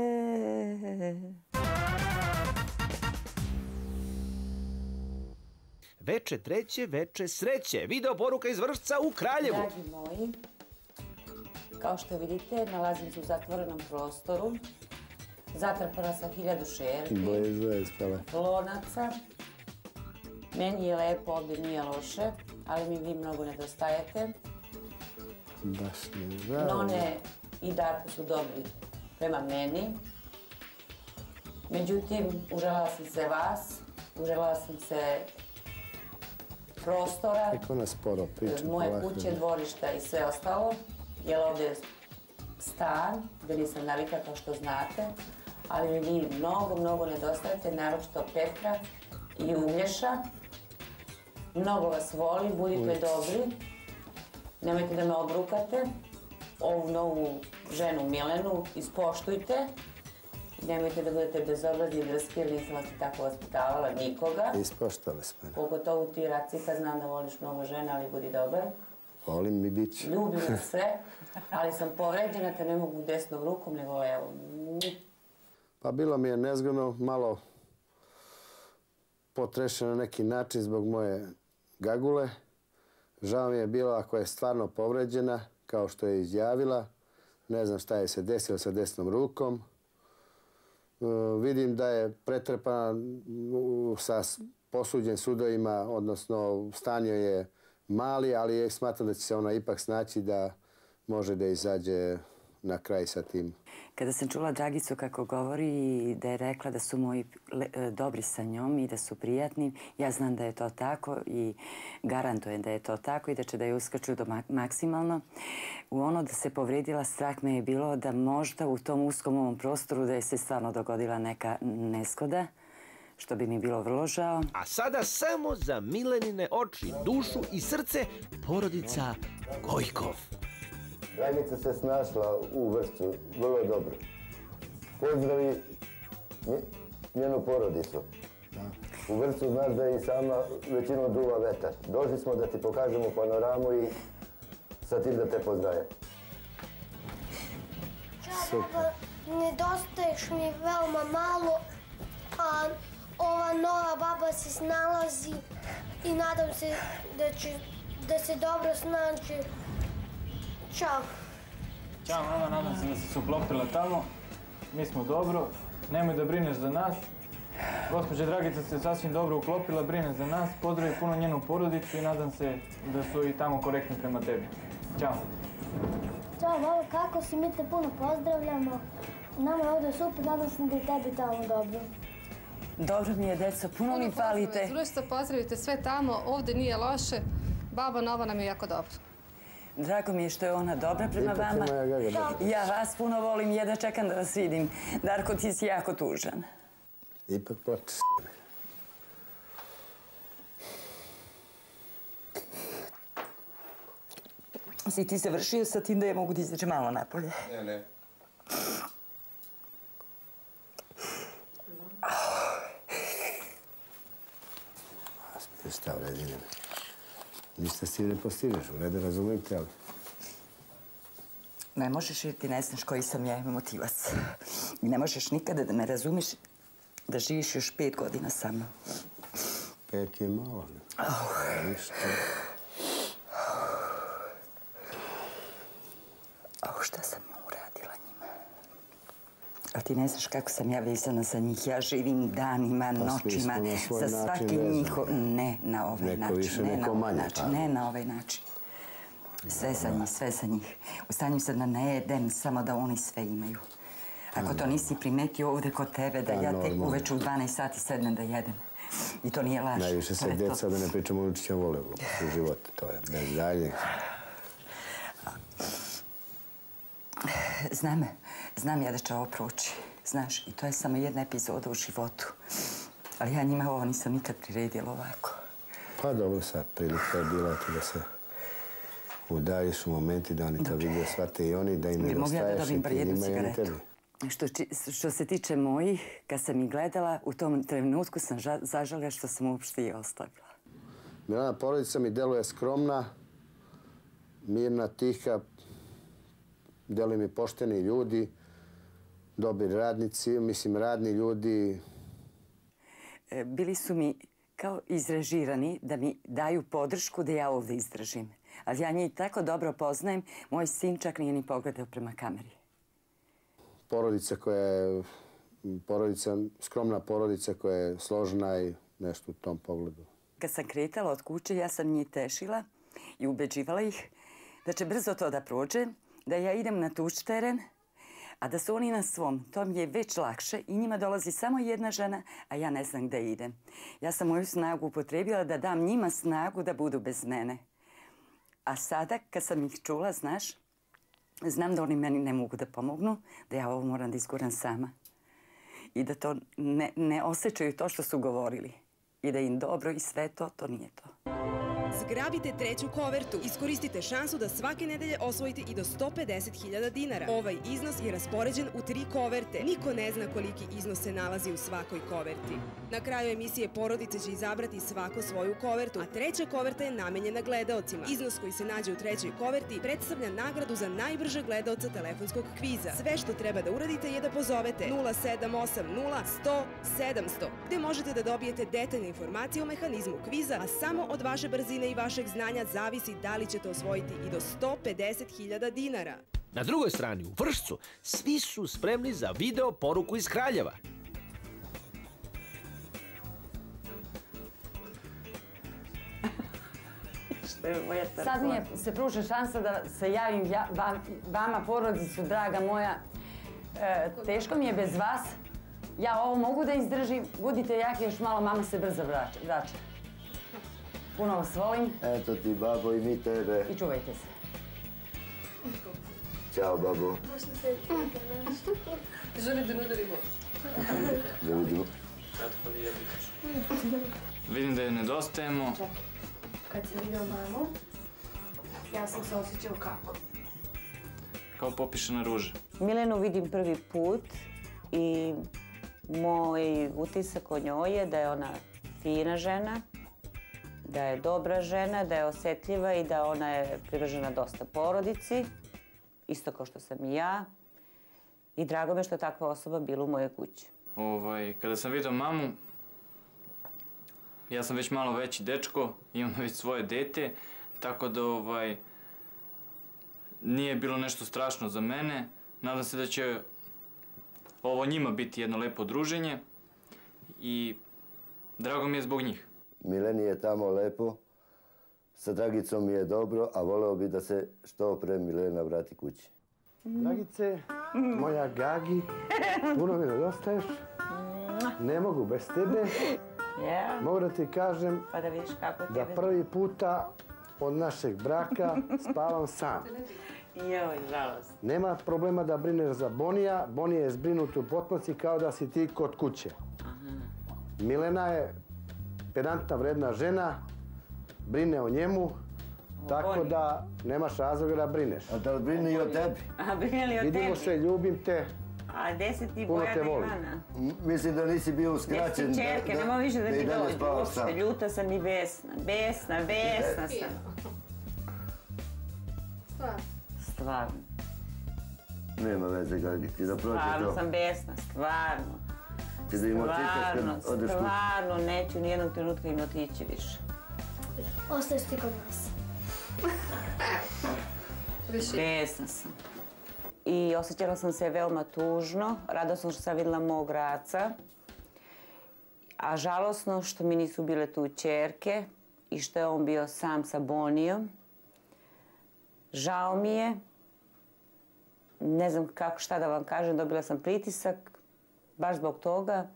Veče treće, veče sreće. Video poruka iz Vršca u Kraljevu. Dragi moji, kao što vidite, nalazim se u zatvorenom prostoru. Zatrpana sa hiljadu šerpi, lonaca. Meni je lepo, ovdje nije loše, ali mi vi mnogo nedostajete. Baš ne znam. None i Darko su dobri prema meni. Međutim, uželjala sam se vas, uželjala sam se prostora, moje kuće, dvorišta i sve ostalo. Jer ovdje je stan, gdje nisam navika kao što znate, ali mi vi mnogo, mnogo nedostajete, naročito Petra i Uglješa. Mnogo vas volim, budite dobri, nemojte da me obrukate. Ovu novu ženu Milenu ispoštujte. Nemojte da budete bezobrazni i drski, jer nisam vas i tako vaspitavala nikoga. Ispoštovali smo. Pogotovo ti, Racika, znam da voliš mnogo žena, ali budi dobar. Volim mi bit ću. Ljubim vas sve, ali sam povređena te ne mogu desnom rukom, nego levom. Pa bilo mi je nezgodno, malo potrešeno na neki način zbog moje gagule. Žao mi je bilo ako je stvarno povređena, kao što je izjavila. Ne znam šta je se desilo sa desnom rukom. Vidim da je pretrpana sa posuđen sudovima, odnosno stanju je mali, ali smatram da će se ona ipak snaći da može da izađe na kraj sa tim. Kada sam čula Dragicu kako govori i da je rekla da su moji dobri sa njom i da su prijatni, ja znam da je to tako i garantujem da je to tako i da će da je uskaču do maksimalno. U ono da se povredila, strah me je bilo da možda u tom uskom ovom prostoru da je se stvarno dogodila neka neskoda, što bi mi bilo vrlo žao. A sada samo za Milenine oči, dušu i srce porodica Gojkov. Dragica se snašla u Vršcu vrlo dobro. Pozdravi njenu porodicu. U Vršcu znaš da je i sama većinom duva vetar. Došli smo da ti pokažemo panoramu i sa tim da te pozdravim. Ćao, baba, nedostaješ mi veoma malo, a ova nova baba se snalazi i nadam se da će da se dobro snađe. Ćao. Ćao, mama, nadam se da si se uklopila tamo. Mi smo dobro, nemoj da brineš za nas. Gospođa Dragica se sasvim dobro uklopila, brine za nas. Pozdravi puno njenu porodicu i nadam se da su i tamo korektni prema tebi. Ćao. Ćao, baba, kako si? Mi te puno pozdravljamo. Nama je ovdje super, nadam se da je tebi tamo dobro. Dobro mi je, deco, puno mi palite. Zručite, pozdravite sve tamo, ovdje nije loše. Baba Nova nam je jako dobro. Drago mi je što je ona dobra prema vama. Ja vas puno volim, jedva čekam da vas vidim. Darko, ti si jako tužan. Ipak plače. Si ti se vršio sa tim da je mogu da izađe malo napolje? Ne, ne. Šta vredi, ne. Ništa si ne postižeš, u redu razumijem te, ali... Ne možeš jer ti ne znaš koji sam ja emotivac. I ne možeš nikada da me razumiš da živiš još pet godina sa mnom. Pet je malo, ne? Ništa. O, šta sam ja uradila njima? Ali ti ne znaš kako sam ja vezana za njih. Ja živim danima, noćima, za svaki njihov... Ne, na ovaj način. Ne na ovaj način. Ne na ovaj način. Sve za njih, sve za njih. U stanju sam da ne jedem, samo da oni sve imaju. Ako to nisi primetio ovdje kod tebe, da ja tek uveče u dvanaest sati sednem da jedem. I to nije laž. Najviše se djeca, da ne pričamo o učićem vole u životu. To je bez daljnjeg. Znam, znam ja da će ovo proći. Znaš, i to je samo jedna epizoda u životu. Ali ja njima ovo nisam nikad priredila ovako. Pa dobro, sad prilika je bila da se udaljiš u momenti da oni to vidio, shvate i oni, da im ne dostaješ i ti njima i oni tebi. Što se tiče mojih, kad sam ih gledala, u tom trenutku sam zažalila što sam uopšte i ostavila. Milana porodica mi deluje skromna, mirna, tiha, deluju mi pošteni ljudi, dobri radnici, mislim radni ljudi. Bili su mi kao izrežirani da mi daju podršku da ja ovdje izdržim. Ali ja njih tako dobro poznajem, moj sin čak nije ni pogledao prema kameri. Porodica koja je, porodica, skromna porodica koja je složna i nešto u tom pogledu. Kad sam kretala od kuće, ja sam njih tešila i ubeđivala ih da će brzo to da prođe, da ja idem na tuš teren, a da su oni na svom. To mi je već lakše i njima dolazi samo jedna žena, a ja ne znam gde idem. Ja sam moju snagu upotrebila da dam njima snagu da budu bez mene. A sada, kad sam ih čula, znaš, znam da oni meni ne mogu da pomognu, da ja ovo moram da izguram sama. I da to ne, ne osjećaju to što su govorili. I da im dobro i sve to, to nije to. Zgrabite treću kovertu. Iskoristite šansu da svake nedelje osvojite i do sto pedeset hiljada dinara. Ovaj iznos je raspoređen u tri koverte. Niko ne zna koliki iznos se nalazi u svakoj koverti. Na kraju emisije porodice će izabrati svako svoju kovertu, a treća koverta je namenjena gledaocima. Iznos koji se nađe u trećoj koverti predstavlja nagradu za najbržeg gledaoca telefonskog kviza. Sve što treba da uradite je da pozovete nula sedam osam nula sto sedamsto, gde možete da dobijete detaljne informacije o mehanizmu kviza, a samo od vaše brzine i vašeg znanja zavisi da li ćete osvojiti i do sto pedeset hiljada dinara. Na drugoj strani, u Vršcu, svi su spremni za video poruku iz Kraljeva. Sad mi je se pruža šansa da se javim vama, porodicu, draga moja. Teško mi je bez vas. Ja ovo mogu da izdržim. Budite jaki, još malo, mama se brzo vraća. Puno vas volim. Eto ti, babo, i mi tebe. I čuvajte se. Ćao, babo. Želi da ne udari voz. Da vidimo. Vidim da je nedostajemo. Kad sam vidio mamu, ja sam se osjećao kako? Kao popišana ruža. Milenu vidim prvi put i moj utisak o njoj je da je ona fina žena, da je dobra žena, da je osjetljiva i da ona je privržena dosta porodici, isto kao što sam i ja. I drago me što je takva osoba bila u mojoj kući. Kada sam vidio mamu, ja sam već malo veći dečko, imam već svoje dete, tako da nije bilo nešto strašno za mene. Nadam se da će ovo njima biti jedno lepo druženje i drago mi je zbog njih. Mileni je tamo lepo, sa Dragicom mi je dobro, a voleo bi da se što pre Milena vrati kući. Dragice, moja Gagi, puno mi nedostaješ. Ne mogu bez tebe. Mogu da ti kažem da prvi puta od našeg braka spavam sam. Joj, žalost. Nema problema da brineš za Bonija. Bonija je zbrinut u potpunosti kao da si ti kod kuće. Milena je pedantna, vredna žena, brine o njemu, tako da nemaš razloga da brineš. A da brine i o tebi. A brine li o tebi? Vidimo se, ljubim te. A gde si ti Puno Bojana te volim. Ivana? Mislim da nisi bio uskraćen. Gde si čerke, nema više da i ti dalje dođe. spavaš sam. Uopšte, ljuta sam i besna. Besna, besna sam. Stvarno? Stvarno. Nema veze, Gagi, ti da prođe to. Stvarno sam besna, stvarno. Ti da im otičeš kad odeš kući. Stvarno, neću nijednog trenutka im otići više. Ostaješ ti kod nas. Besna sam. I osjećala sam se veoma tužno. Radosno što sam vidjela mog raca. A žalosno što mi nisu bile tu ćerke i što je on bio sam sa Bonijom. Žao mi je. Ne znam kako šta da vam kažem, dobila sam pritisak. Baš zbog toga.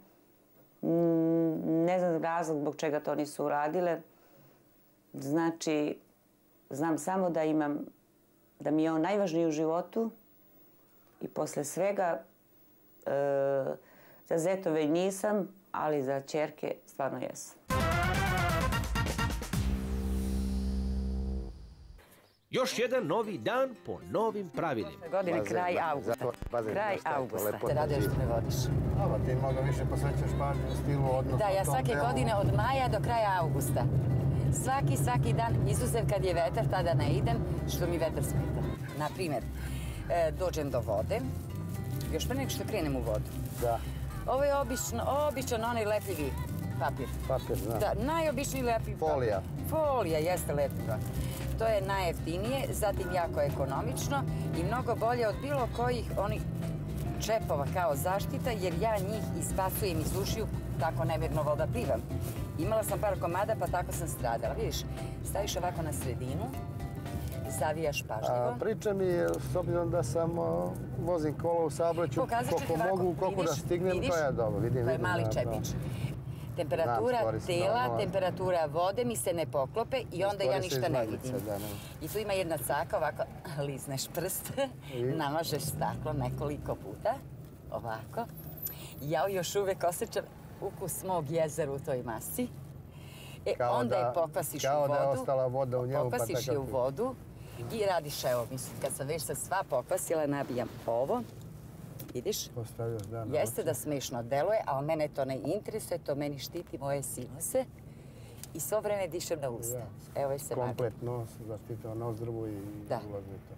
Ne znam razlog zbog čega to nisu uradile. Znači, znam samo da imam, da mi je on najvažniji u životu i posle svega za zetove nisam, ali za ćerke stvarno jesam. Još jedan novi dan po novim pravilima. Godine kraj augusta. Kraj augusta. Te raduješ što me vodiš. Ovo, ti mnogo više posvećaš pažnju stilu, odnosno Da, ja svake godine od maja do kraja augusta. Svaki, svaki dan, izuzev kad je vetar, tada ne idem, što mi vetar smeta. Naprimjer, dođem do vode, još pre nego što krenem u vodu. Da. Ovo je obično, običan onaj lepljivi papir. Papir, znam. Da, najobičniji lepljivi papir. Folija. Folija, jeste lepljiva. To je najjeftinije, zatim jako ekonomično i mnogo bolje od bilo kojih onih čepova kao zaštita, jer ja njih ispasujem iz ušiju, tako nemirno voda plivam. Imala sam par komada, pa tako sam stradala. Vidiš, staviš ovako na sredinu, zavijaš pažljivo. Priča mi je, s obzirom da sam vozim kolo u saobraćaju, koliko mogu, koliko da stignem, to je dobro. Vidim, to je mali čepić. Temperatura tela, temperatura vode mi se ne poklope i onda ja ništa ne vidim. I tu ima jedna caka, ovako lizneš prst, namažeš staklo nekoliko puta, ovako. Ja još uvek osjećam ukus mog jezera u toj masi. E, onda je pokvasiš u vodu. Kao da je ostala voda u njemu. Pokvasiš je u vodu i radiš, evo, mislim, kad sam već se sva pokvasila, nabijam ovo. Vidiš? Jeste da smešno deluje, ali mene to ne interesuje, to meni štiti moje sinuse i svo vreme dišem na usta. Evo je se magla. Komplet nos, zaštitava nozdrvu i ulazi to.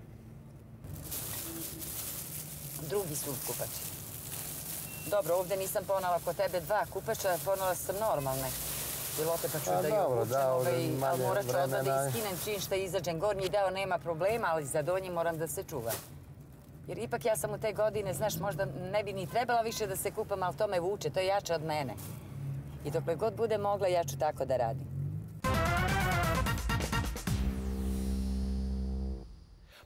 Drugi su kupači. Dobro, ovdje nisam ponala kod tebe dva kupača, ponala sam normalne. Pilote pa ću da ju uvučem, ali morat ću odmah da iskinem čim što izađem. Gornji deo nema problema, ali za donji moram da se čuvam. Jer ipak ja sam u te godine, znaš, možda ne bi ni trebala više da se kupam, ali to me vuče, to je jače od mene. I dokle god bude mogla, ja ću tako da radim.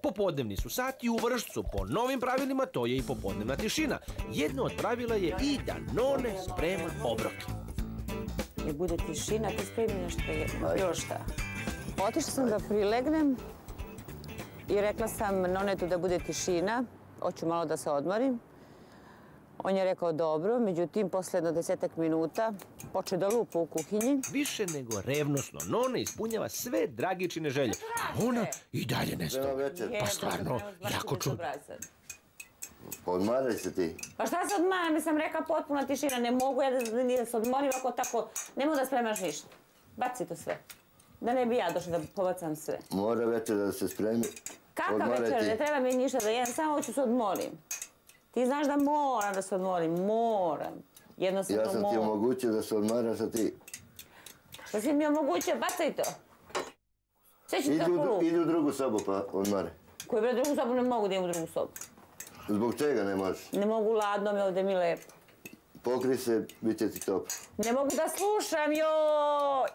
Popodnevni su sati u Vršcu, po novim pravilima to je i popodnevna tišina. Jedno od pravila je i da none sprema obroke. I bude tišina, ti spremi nešto jedno, još šta. Otišla sam da prilegnem i rekla sam nonetu da bude tišina, hoću malo da se odmorim. On je rekao dobro, međutim, posle jedno desetak minuta poče da lupa u kuhinji. Više nego revnosno, none ispunjava sve Dragičine želje, a ona i dalje ne stoji. Pa stvarno, jako čudno. Odmaraj se ti. Pa šta se odmaram? Mi sam rekla potpuna tišina, ne mogu ja da se odmorim ako tako, ne mogu da spremaš ništa. Baci to sve. Da ne bi ja došla da pobacam sve. Mora večer da se spremi. Kakav večer? Ne treba mi ništa da jedem, samo hoću se odmorim. Ti znaš da moram da se odmorim, moram. Jednostavno moram. Ja sam ti omogućio da se odmaraš, a ti... Što si mi omogućio? Bacaj to. Sve ću tako lup. Idi u drugu sobu pa odmare. Koju bre drugu sobu ne mogu da idem u drugu sobu. Zbog čega ne možeš? Ne mogu, ladno mi ovdje mi lepo. Pokri se, bit će ti toplo. Ne mogu da slušam, joj!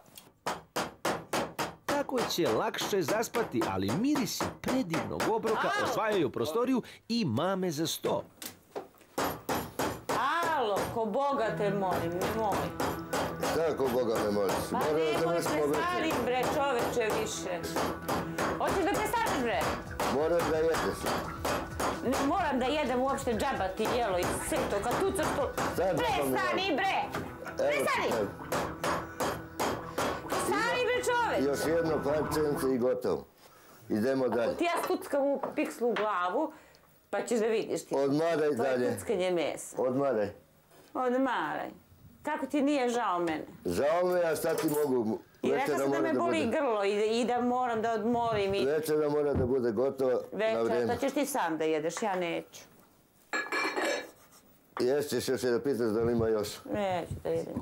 Tako će lakše zaspati, ali mirisi predivnog obroka osvajaju prostoriju i mame za sto. Alo, ko Boga te molim, nemoj. Šta ko Boga me moliš? Pa nemoj, prestani bre, čoveče, više. Hoćeš da prestaneš bre? Moraš da jedeš. Ne moram da jedem uopšte džaba ti jelo i sve to, kad tucaš to... Prestani bre! Prestani! Prestani bre čoveče! Još jedno parčence i gotovo. Idemo dalje. Ako ti ja stuckam u pikslu u glavu, pa ćeš da vidiš ti. Odmaraj dalje. To je tuckanje mesa. Odmaraj. Odmaraj. Kako ti nije žao mene? Žao me, a šta ti mogu? I rekla sam da me boli grlo i da moram da odmorim. Večera mora da bude gotova na vreme. Večera, to ćeš ti sam da jedeš, ja neću. Ješćeš još da pitaš da li ima još? Neću da jedem.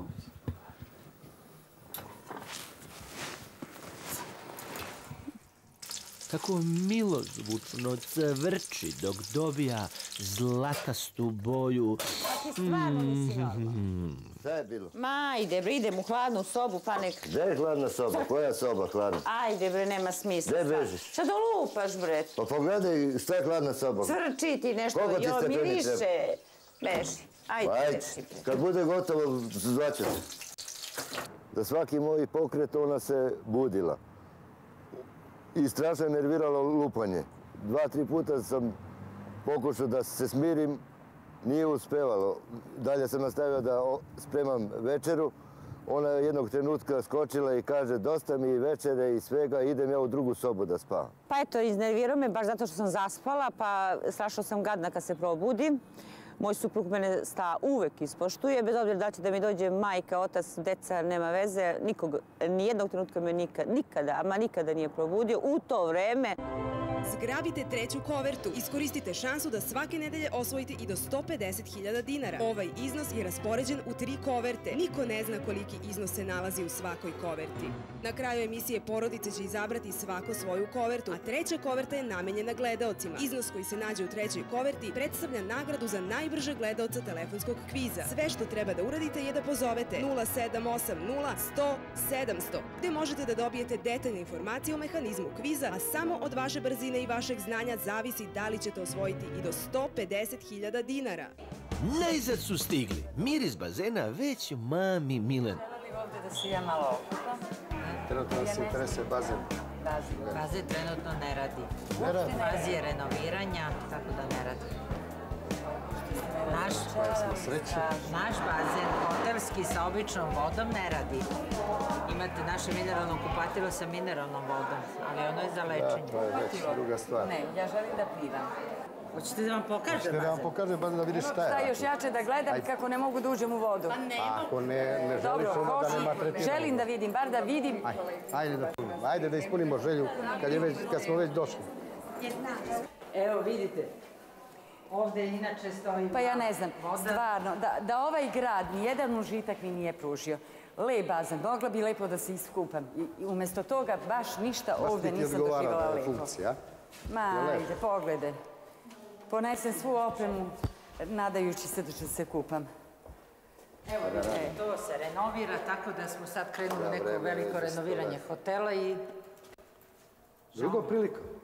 Kako milozvučno cvrči dok dobija zlatastu boju. A ti stvarno nisi normalno. Šta je bilo? Ma, ajde bre, idem u hladnu sobu pa nek... Gde je hladna soba? Koja soba hladna? Ajde bre, nema smisla. Gde bežiš? Šta da lupaš bre? Pa pogledaj šta je hladna soba. Cvrči ti nešto, jo, miriše. Beži, ajde, beži. Kad bude gotovo, zvaćete. Za svaki moj pokret ona se budila. I strašno je nerviralo lupanje. Dva, tri puta sam pokušao da se smirim, nije uspevalo. Dalje sam nastavio da spremam večeru. Ona je jednog trenutka skočila i kaže dosta mi večere i svega, idem ja u drugu sobu da spavam. Pa eto, iznervirao me baš zato što sam zaspala, pa strašno sam gadna kad se probudim. Moj suprug mene sta uvek ispoštuje, bez obzira da će da mi dođe majka, otac, deca, nema veze. Nikog, nijednog trenutka me nikada, ama nikada nije probudio. U to vreme... Zgrabite treću kovertu. Iskoristite šansu da svake nedelje osvojite i do sto pedeset hiljada dinara. Ovaj iznos je raspoređen u tri koverte. Niko ne zna koliki iznos se nalazi u svakoj koverti. Na kraju emisije porodice će izabrati svako svoju kovertu, a treća koverta je namenjena gledaocima. Iznos koji se nađe u trećoj koverti predstavlja nagradu za najbržeg gledaoca telefonskog kviza. Sve što treba da uradite je da pozovete nula sedam osam nula sto sedamsto, gde možete da dobijete detaljne informacije o mehanizmu kviza, a samo od vaše brzine i vašeg znanja zavisi da li ćete osvojiti i do sto pedeset hiljada dinara. Najzad su stigli. Miris bazena već mami Milen. Htjela bih ovdje da se ja malo okupam. Trenutno vas interesuje bazen. Bazen trenutno ne radi. Ne radi? Fazi je renoviranja, tako da ne radi. Naš, naš bazen hotelski sa običnom vodom ne radi. Imate naše mineralno kupatilo sa mineralnom vodom, ali ono je za lečenje. Da, to je već druga stvar. Ne, ja želim da plivam. Hoćete da vam pokažem bazen? Hoćete da vam pokažem bazen da vidiš šta je? Šta još jače da gledam kako ne mogu da uđem u vodu? Pa ne Ako ne želiš ono da nema tretirano. Želim da vidim, bar da vidim. Ajde da ispunimo, ajde da ispunimo želju kad smo već došli. Evo vidite, ovdje inače stoji... Pa ja ne znam, stvarno, da ovaj grad nijedan užitak mi nije pružio. Lep bazen, mogla bi lepo da se iskupam. I umjesto toga baš ništa ovdje nisam doživala lepo. Ma, ajde, pogledaj. Ponesem svu opremu, nadajući se da ću se kupam. Evo vidite, to se renovira, tako da smo sad krenuli u neko veliko renoviranje hotela i... Drugom prilikom.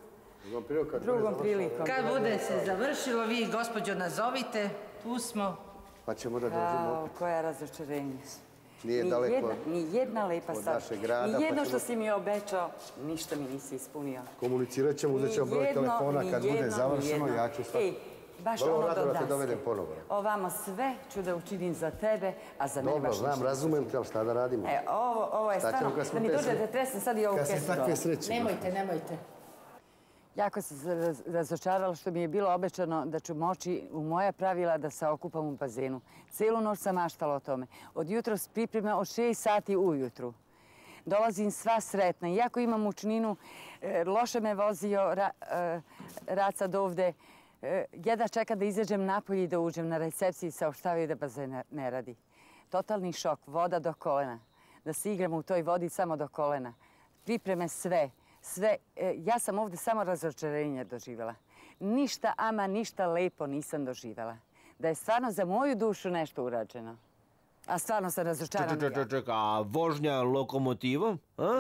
Drugom prilikom. Kad bude se završilo, vi, gospođo, nazovite. Tu smo. Pa ćemo da Kao, dođemo. koja razočarenja. Nije Ni daleko jedna, ni jedna lepa od stvar. našeg grada, Ni pa jedno ćemo- što si mi obećao, ništa mi nisi ispunio. Komunicirat ćemo, uzet ćemo Ni broj jedno, telefona ni kad jedno, bude ni završeno, jedno. ja ću sad... Ej, baš Vrlo ono rado do da te daske. dovedem ponovo. Ovamo sve ću da učinim za tebe, a za mene Dobro, baš znam, ništa. razumem te, ali šta da radimo? E, ovo, ovo je Šta ćemo stvarno, kad smo da mi te dođe sre- da tresem sad i ovu kad se kesu. takve dole. sreće. Nemojte, nemojte. Jako sam se raz- razočarala što mi je bilo obećano da ću moći u moja pravila da se okupam u bazenu. Cijelu noć sam maštala o tome. Od jutros pripreme od šest sati ujutru. Dolazim sva sretna. Iako imam mučninu, e, loše me vozio ra, e, Raca do ovde. E, jedva čeka da izađem napolje i da uđem na recepciji i saopštavaju da bazen ne- ne radi. Totalni šok, voda do kolena. Da se igramo u toj vodi samo do kolena. Pripreme sve. Sve, e, ja sam ovdje samo razočarenje doživjela. Ništa, ama ništa lepo nisam doživjela. Da je stvarno za moju dušu nešto urađeno. A stvarno sam razočarana. Čekaj, čekaj, čekaj, a vožnja lokomotivom? A?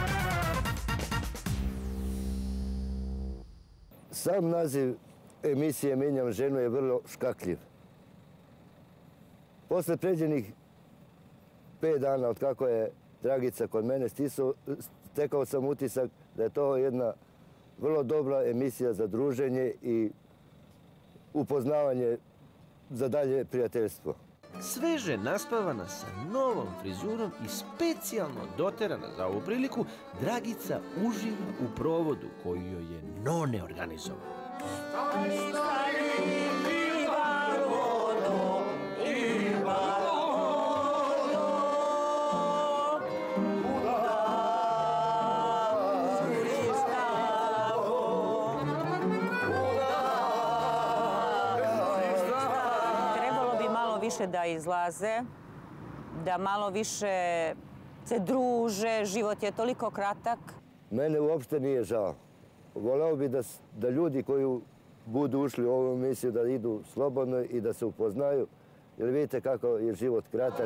Sam naziv emisije Menjam ženu je vrlo škakljiv. Posle pređenih pet dana od kako je Dragica kod mene stisao, stekao sam utisak da je to jedna vrlo dobra emisija za druženje i upoznavanje za dalje prijateljstvo. Sveže naspavana sa novom frizurom i specijalno doterana za ovu priliku, Dragica uživa u provodu koju joj je None organizovao. Trebalo bi malo više da izlaze, da malo više se druže, život je toliko kratak. Mene uopšte nije žao. Voleo bi da, s- da ljudi koji budu ušli u ovu emisiju da idu slobodno i da se upoznaju, jer vidite kako je život kratak.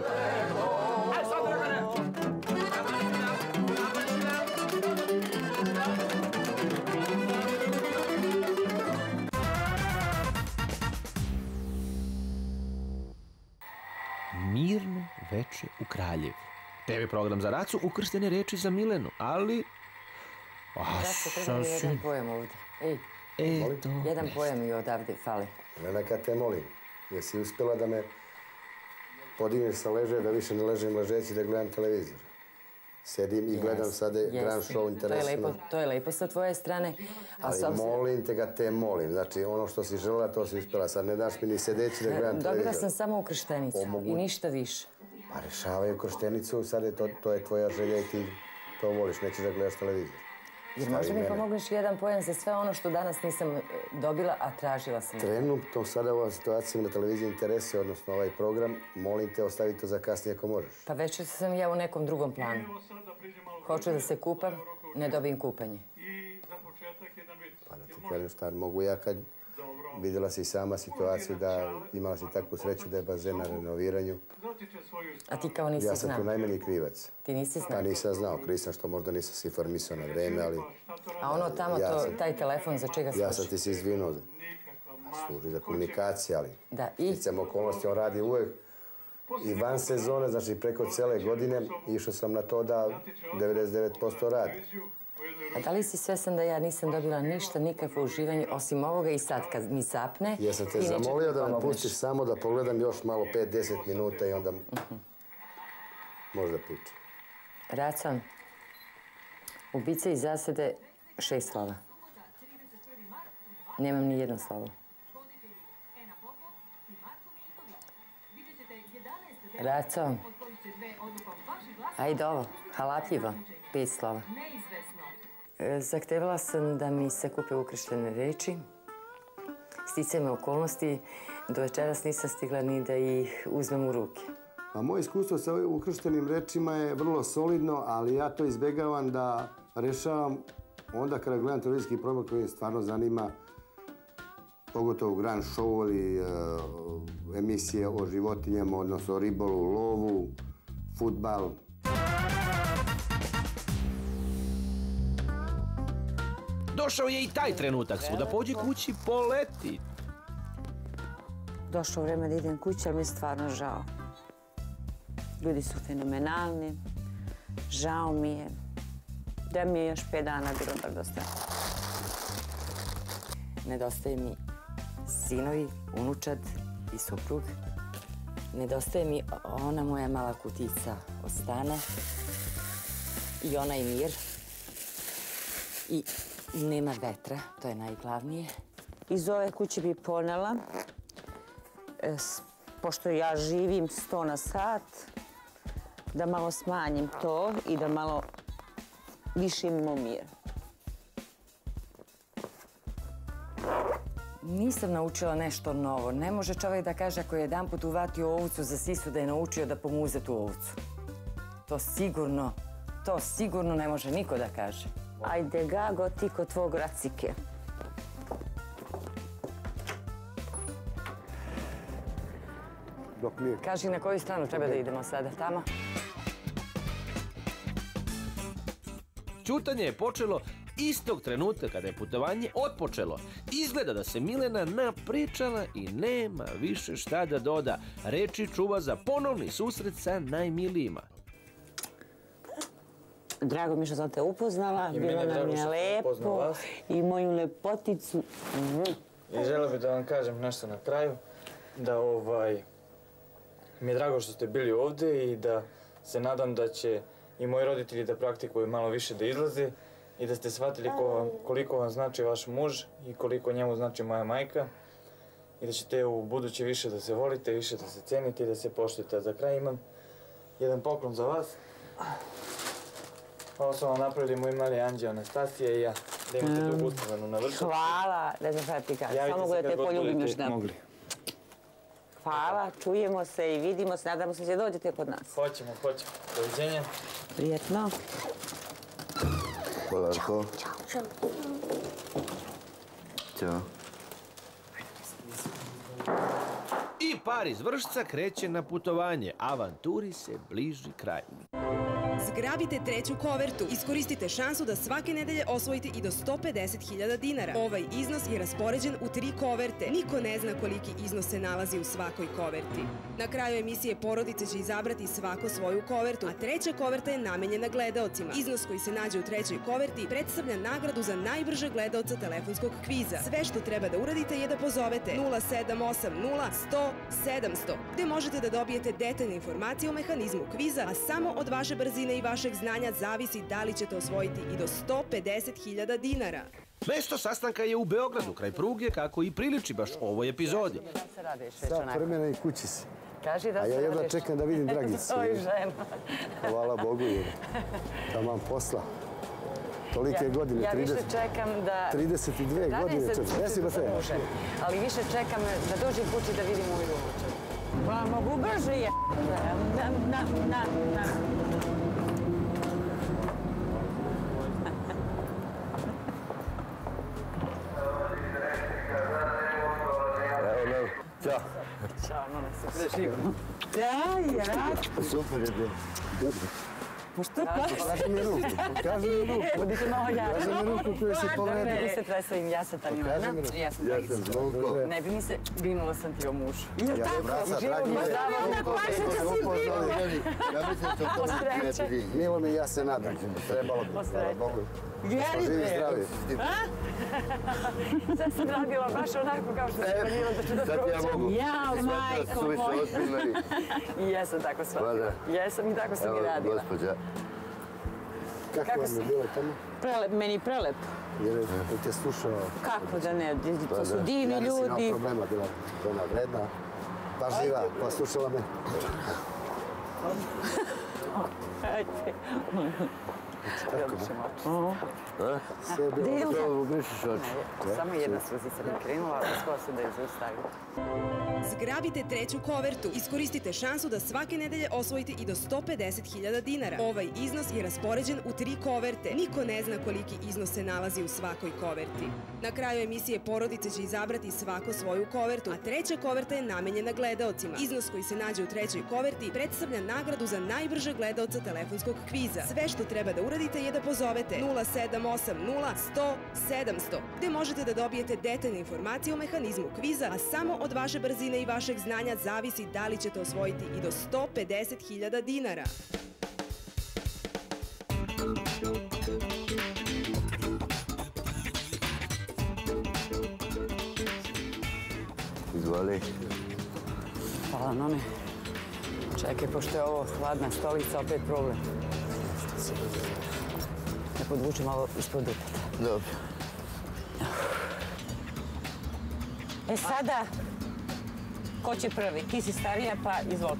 Mirno veče u Kraljevu. te ve program za Racu, ukrštene reči za Milenu, ali... A, Raco, treba mi jedan sasvim... pojam ovdje. Ej, E, to... jedan pojam mi odavde fali. Elena, kad te molim, jesi uspjela da me podigneš sa leže, da više ne ležem ležeći da gledam televizor? Sedim i gledam sada Grand Show interesno. To je lepo sa tvoje strane. Ali molim te ga te molim. Znači, ono što si željela, to si uspjela. Sad ne daš mi ni sedeći da gledam televizor. Dobila sam samo ukrštenicu i ništa više. Pa rešavaj ukrštenicu, sad je to, to je tvoja želja i ti to voliš, nećeš da gledaš televizor. Jer možda mi pomogneš jedan pojam za sve ono što danas nisam dobila, a tražila sam. Trenutno sada ova situacija na televiziji interese, odnosno ovaj program, molim te ostavi to za kasnije ako možeš. Pa već sam ja u nekom drugom planu. Hoću da se kupam, ne dobijem kupanje. Pa da ti kažem šta mogu ja kad vidjela si sama situaciju da imala si takvu sreću da je bazen na renoviranju. A ti kao nisi znao? Ja sam tu najmanji krivac. Ti nisi znao? Pa nisam znao, kriv sam što možda nisam se informisao na vreme, ali... A ono tamo, Ja to, sam- taj telefon, za čega služi? Ja sam ti se izvinuo. Služi za komunikaciju, ali... Da, i? Sticam okolnosti, on radi uvek i van sezone, znači preko cele godine, išao sam na to da devedeset devet posto radi. A da li si svestan da ja nisam dobila ništa, nikakvo uživanje, osim ovoga i sad kad mi sapne... Ja sam te ti neće zamolio da me pomogneš. pustiš samo da pogledam još malo pet do deset minuta i onda možda pričam. Raco, ubice iz zasede šest slova. Nemam ni jedno slovo. Raco, ajde ovo, halapljivo, pet slova. E, Zahtevala sam da mi se kupe ukrštene reči. Sticajem okolnosti, do večeras nisam stigla ni da ih uzmem u ruke. A moje iskustvo sa ovim ukrštenim rečima je vrlo solidno, ali ja to izbjegavam da rešavam onda kada gledam televizijski program koji me stvarno zanima, pogotovo Grand Show ili uh, emisije o životinjama, odnosno o ribolu, lovu, fudbal. Do došao je i taj trenutak. Svuda pođi kući, poleti. Došlo vreme da idem kući, ali mi je stvarno žao. Ljudi su fenomenalni. Žao mi je. Da mi je još pet dana bilo bar dosta. Nedostaje mi sinovi, unučad i suprug. Nedostaje mi ona moja mala kutica od stana i onaj mir. I nema vetra, to je najglavnije. Iz ove kuće bi ponela, pošto ja živim sto na sat, da malo smanjim to i da malo više imamo mir. Nisam naučila nešto novo. Ne može čovjek da kaže ako je jedan put uvatio ovcu za sisu da je naučio da pomuze tu ovcu. To sigurno, to sigurno ne može niko da kaže. Ajde, Gago, ti kod tvog racike. Kaži na koju stranu treba da idemo sada, tamo? Ćutanje je počelo istog trenutka kada je putovanje otpočelo. Izgleda da se Milena napričala i nema više šta da doda. Reči čuva za ponovni susret sa najmilijima. Drago mi što sam te upoznala, bilo nam je lepo i moju lepoticu. I želeo bih da vam kažem nešto na kraju, da ovaj, mi je drago što ste bili ovdje i da se nadam da će i moji roditelji da praktikuju malo više da izlaze i da ste shvatili koliko vam znači vaš muž i koliko njemu znači moja majka i da ćete u buduće više da se volite, više da se cenite i da se poštujete. A za kraj imam jedan poklon za vas. Ovo sam vam napravili moji mali anđeo Anastasija i ja, da imate dugu uspomenu na vršačku. Hvala, ne znam šta ti kažem, samo mogu da te poljubim još da. Hvala, čujemo se i vidimo se, nadamo se da dođete kod nas. Hoćemo, hoćemo. Doviđenja. Prijetno. Polako. Ćao. Ćao. I par iz Vršca kreće na putovanje. Avanturi se bliži kraju. Zgrabite treću kovertu. Iskoristite šansu da svake nedelje osvojite i do sto pedeset hiljada dinara. Ovaj iznos je raspoređen u tri koverte. Niko ne zna koliki iznos se nalazi u svakoj koverti. Na kraju emisije porodice će izabrati svako svoju kovertu, a treća koverta je namenjena gledaocima. Iznos koji se nađe u trećoj koverti predstavlja nagradu za najbržeg gledaoca telefonskog kviza. Sve što treba da uradite je da pozovete nula sedam osam nula sto sedamsto, gde možete da dobijete detaljne informacije o mehanizmu kviza, a samo od vaše brzine i vašeg znanja zavisi da li ćete osvojiti i do sto pedeset hiljada dinara. Mesto sastanka je u Beogradu, kraj pruge, kako i priliči baš ovoj epizodi. Sad vremena i kući si. Kaži da A se ja jedva radiš. čekam da vidim Dragicu. Oj, žena. Hvala Bogu, jer taman posla. Tolike godine, Ja više čekam da... trideset dve godine. Jesi ba sve? Ali više čekam da dođem kući da vidim moju unučad. Pa mogu brže je. Na, na, na, na. Ćao. Ćao, mama, se ideš živo. Da, ja. Super je bilo. Pa što plaćaš? Kaži mi ruku, kaži mi ruku. Budite malo ja. Kaži mi ruku koju si povredio. Ne bi se predstavim, ja sam Tanjana. Ja sam Ja sam Zvonko. Ne bi mi se, brinula sam ti o mužu. Ja sam brasa, dragi me. Ja mislim da su to prijatelji. Milo mi, ja se nadam. Trebalo bi, hvala Bogu. Živi zdravi. Sad sam radila baš onako kao što sam radila da ću da Sad ja mogu. Ja, majko Suviše moja. ozbiljno i... I jesam tako shvatila. Jesam i tako sam i Evo, radila. gospođa. Kako vam je bilo tamo? Prelep, meni prelep. Jer je te slušao. Kako da ne, to su divni Ja nisam imao ljudi. problema, bila ona vredna. Baš živa, pa slušala me. Sve je bilo. To ubrišiš oči. Samo jedna suzica mi krenula, ali skoro sam da je zaustavila. Zgrabite treću kovertu. Iskoristite šansu da svake nedelje osvojite i do sto pedeset hiljada dinara. Ovaj iznos je raspoređen u tri koverte. Niko ne zna koliki iznos se nalazi u svakoj koverti. Na kraju emisije porodice će izabrati svako svoju kovertu, a treća koverta je namenjena gledaocima. Iznos koji se nađe u trećoj koverti predstavlja nagradu za najbržeg gledaoca telefonskog kviza. Sve što treba da uradite uradite je da pozovete nula sedam osam nula sto sedamsto, gde možete da dobijete detaljne informacije o mehanizmu kviza, a samo od vaše brzine i vašeg znanja zavisi da li ćete osvojiti i do sto pedeset hiljada dinara. Izvoli. Hvala, none. Čekaj, pošto je ovo hladna stolica, opet problem. Da podvučem malo ispod dupeta. Dobro. E sada, ko će prvi? Ti si starija, pa izvolite.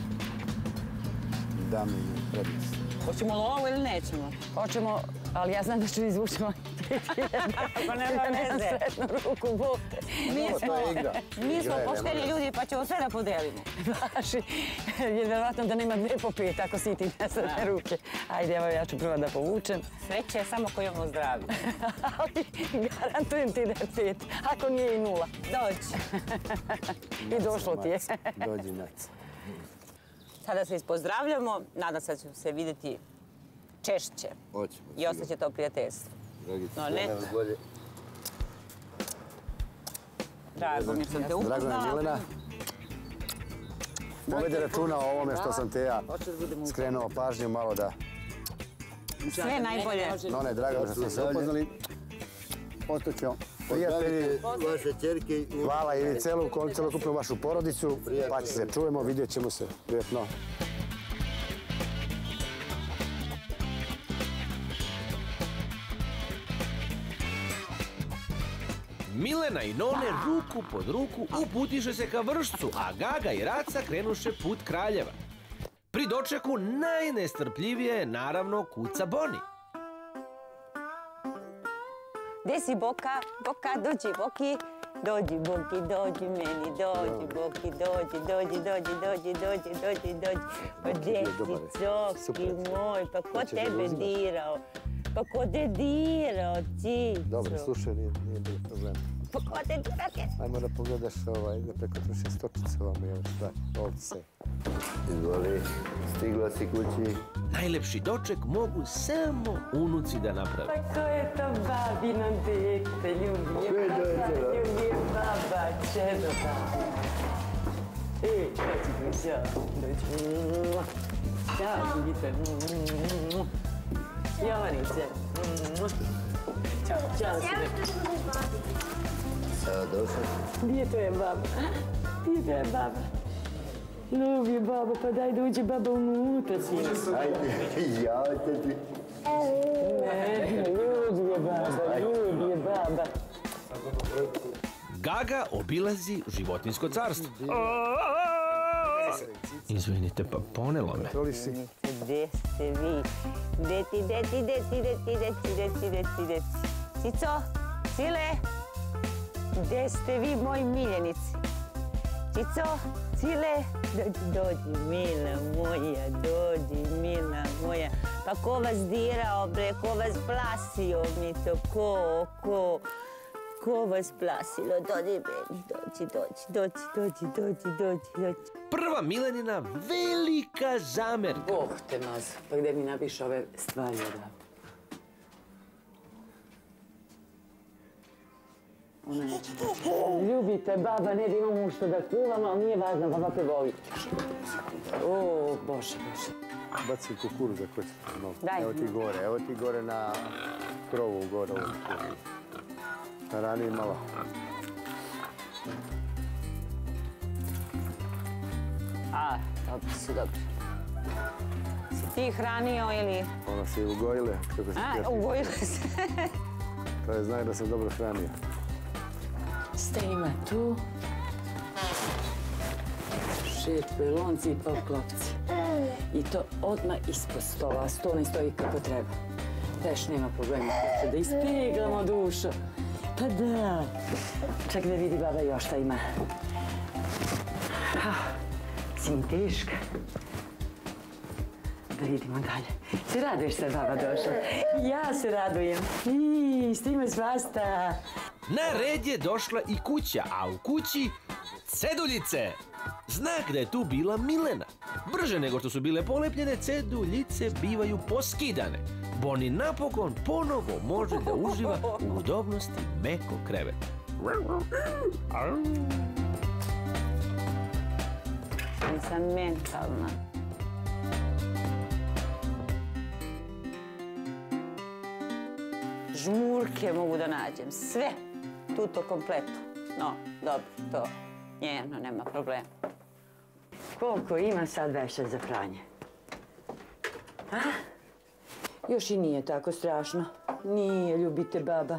Da mi prednost. Hoćemo li ovo ili nećemo? Hoćemo, ali ja znam da ću izvući moj pet hiljada. Pa nema veze. Sretnu ruku, Bog te. Mi smo pošteni ljudi, pa ćemo sve da podelimo. Baš, je vjerovatno da nema dve po pet, ako si ti nesretne ruke. Ajde, evo ja ću prvo da povučem. Sreće je samo ko imamo zdravlje. Ali garantujem ti da je pet, ako nije i nula. Dođi. I došlo ti je. Dođi, Nac. Sada se ispozdravljamo, nadam se da ćemo se vidjeti češće. Hoćemo. I ostaće to prijateljstvo. Dragice, No, ne? bolje. Drago mi sam te upoznala. Drago je Milena. Povedi računa o ovome što sam te ja skrenuo pažnju malo da... Sve najbolje. No ne, drago što smo se upoznali. Ostaćemo prijatelji. Vaše čerke. Hvala i celu, celokupnu vašu porodicu. Pa će se čujemo, vidjet ćemo se. Prijetno. Milena i None ruku pod ruku uputiše se ka Vršcu, a Gaga i Raca krenuše put Kraljeva. Pri dočeku najnestrpljivije je naravno kuca Boni. Gde si Boka? Boka, dođi Boki. Dođi Boki, dođi meni, dođi Boki, dođi, dođi, dođi, dođi, dođi, dođi, dođi. Pa gde si Coki moj, pa ko tebe dirao? Pa ko te dirao, Cico? Dobro, slušaj, nije bilo problema. Pa ko te dirao? Ajmo da pogledaš ovaj, da preko truše stočice ovamo, evo šta, ovdje se. Izvoli, stigla si kući. Najlepši doček mogu samo unuci da naprave. Pa ko je to babino dete, ljubi je baba, ljubi je baba, čedo baba. E, dođi, dođi, dođi. Ćao, ljubite. Jovanice. Ćao, čao si. Sada došao. Gdje to je baba? Gdje to je baba? Ljubi baba, pa daj da uđe baba unutra, sina. Ajde, javite ti. Ne, ljubi je baba, ljubi je baba. Gaga obilazi životinjsko carstvo. Izvinite, pa ponelo me. Gde ste vi? Deti, deti, deti, deti, deti, deti, deti, deti. Cico, Cile, gde ste vi, moji miljenici? Cico, Cile, dođi, dođi, mila moja, dođi, mila moja. Pa ko vas dirao, bre, ko vas plasio mi to, ko, ko? Ko vas plasilo? Dođi meni, dođi, dođi, dođi, dođi, dođi, dođi, dođi. Prva Milenina velika zamerka. Bog te maz, pa gde mi napiš ove stvari odavde? Ljubite baba, ne da imamo što da kuvamo, ali nije važno, baba te voli. O, Bože, Bože. Baci kukuruz ako ćete. Daj. Evo ti gore, evo ti gore na krovu, gore ovom. Rani malo. A, dobro su, dobro. Si ti hranio ili... Ono se ugojile. A, ugojile se. To je znak da sam dobro hranio. Ste ima tu. Šetve, lonci i poklopci. I to odmah ispod stola, sto ne stoji kako treba. Teš nema problema, da ispeglamo dušo. Pa da. Čak da vidi baba još šta ima. Si mi teška. Da vidimo dalje. Se raduješ se baba došla? Ja se radujem. I, stime svašta. Na red je došla i kuća, a u kući ceduljice. Znak da je tu bila Milena. Brže nego što su bile polepljene, ceduljice bivaju poskidane. Boni napokon ponovo može da uživa u udobnosti mekog kreveta. Nisam mentalna. Žmurke mogu da nađem, sve. Tuto kompleto. No, dobro, to njeno, nema problema. Koliko ima sad veša za pranje? A? Još i nije tako strašno. Nije, ljubite baba.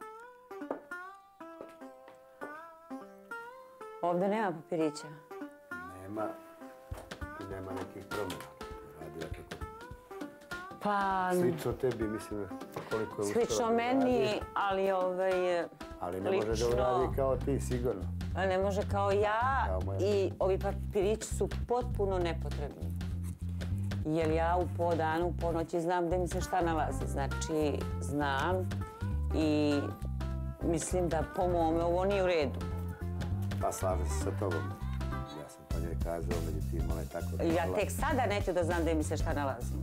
Ovdje nema papirića. Nema i nema nekih promjena. Radila kako... Pa... Slično tebi, mislim, koliko je uspjela. Slično meni, ali ovaj... Ali ne može da uradi kao ti, sigurno. Ne može kao ja i ovi papirići su potpuno nepotrebni. Jer ja u po danu, u po noći znam gdje mi se šta nalazi. Znači, znam i mislim da po mome ovo nije u redu. Pa slažem se sa tobom. Ja sam to njoj kazao, međutim, ona je tako... Ja tek sada neću da znam gdje mi se šta nalazi.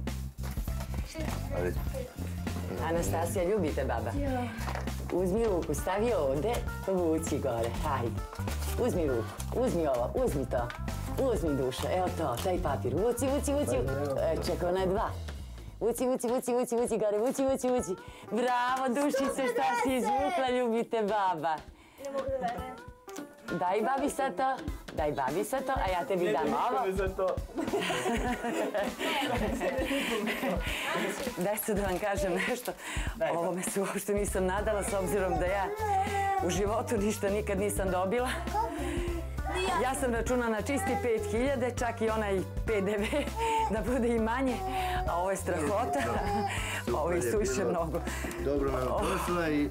Anastasija, ljubite baba? Uzmi ruku, stavi ovdje, povuci gore, hajde. Uzmi ruku, uzmi ovo, uzmi to. Uzmi duša, evo to, taj papir. Vuci, vuci, vuci. E, čekaj, ona je dva. Vuci, vuci, vuci, vuci, vuci gore, vuci, vuci, vuci. Bravo, dušice, šta si izvukla, ljubite baba. Ne mogu da verujem. Daj babi sad to, daj babi sad to, a ja tebi dam ovo. Ne za to. Dajte da vam kažem nešto. Ovome se uopšte nisam nadala, s obzirom da ja u životu ništa nikad nisam dobila. Ja sam računala na čisti pet hiljada, čak i onaj pe de ve, da bude i manje, a ovo je strahota. Ovo je suviše mnogo. Dobro nam posla i...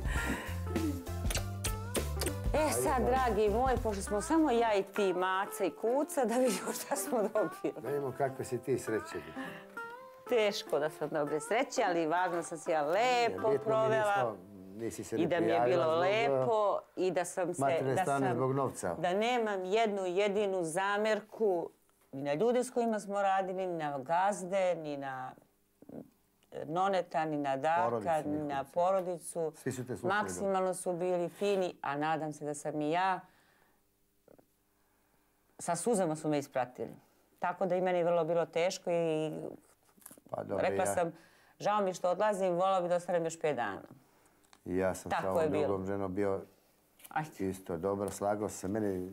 E sad, dragi moj, pošto smo samo ja i ti, Maca i Kuca, da vidimo šta smo dobili. Da vidimo kakve si ti sreće. Teško da sam dobre sreće, ali važno sam se ja lepo provela. I da mi je bilo lepo i da sam se... Materijalne strane zbog novca. Da nemam jednu jedinu zamerku ni na ljude s kojima smo radili, ni na gazde, ni na noneta, ni na Darka, ni na porodicu. Svi su te slušali. Maksimalno su bili fini, a nadam se da sam i ja. Sa suzama su me ispratili. Tako da i meni je vrlo bilo teško i rekla sam, žao mi što odlazim, volao bi da ostanem još pet dana. I ja sam sa ovom drugom ženom bio isto dobro, slagao se meni.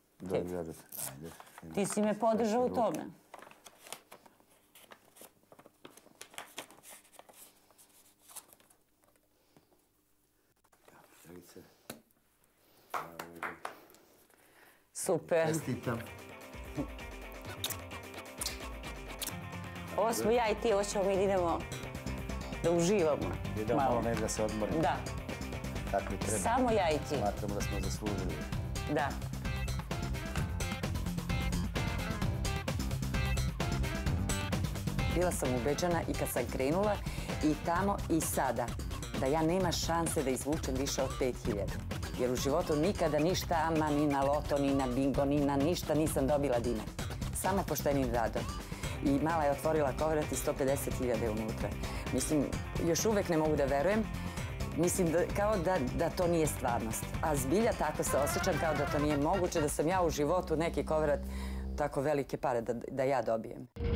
Ti si me podržao u tome. Super. Čestitam. Ovo smo ja i ti, ovo ćemo mi da idemo da uživamo. Idemo malo ne da se odmorimo. Da. Tako i treba. Samo ja i ti. Smatramo da smo zaslužili. Da. Bila sam ubeđena i kad sam krenula i tamo i sada da ja nema šanse da izvučem više od pet hiljada. Jer u životu nikada ništa, ama ni na loto, ni na bingo, ni na ništa nisam dobila dinar. Samo poštenim radom. I mala je otvorila kovrat i sto pedeset hiljada unutra. Mislim, još uvek ne mogu da verujem. Mislim, kao da to nije stvarnost. A zbilja tako se osjećam kao da to nije moguće, da sam ja u životu neki kovrat tako velike pare da ja dobijem.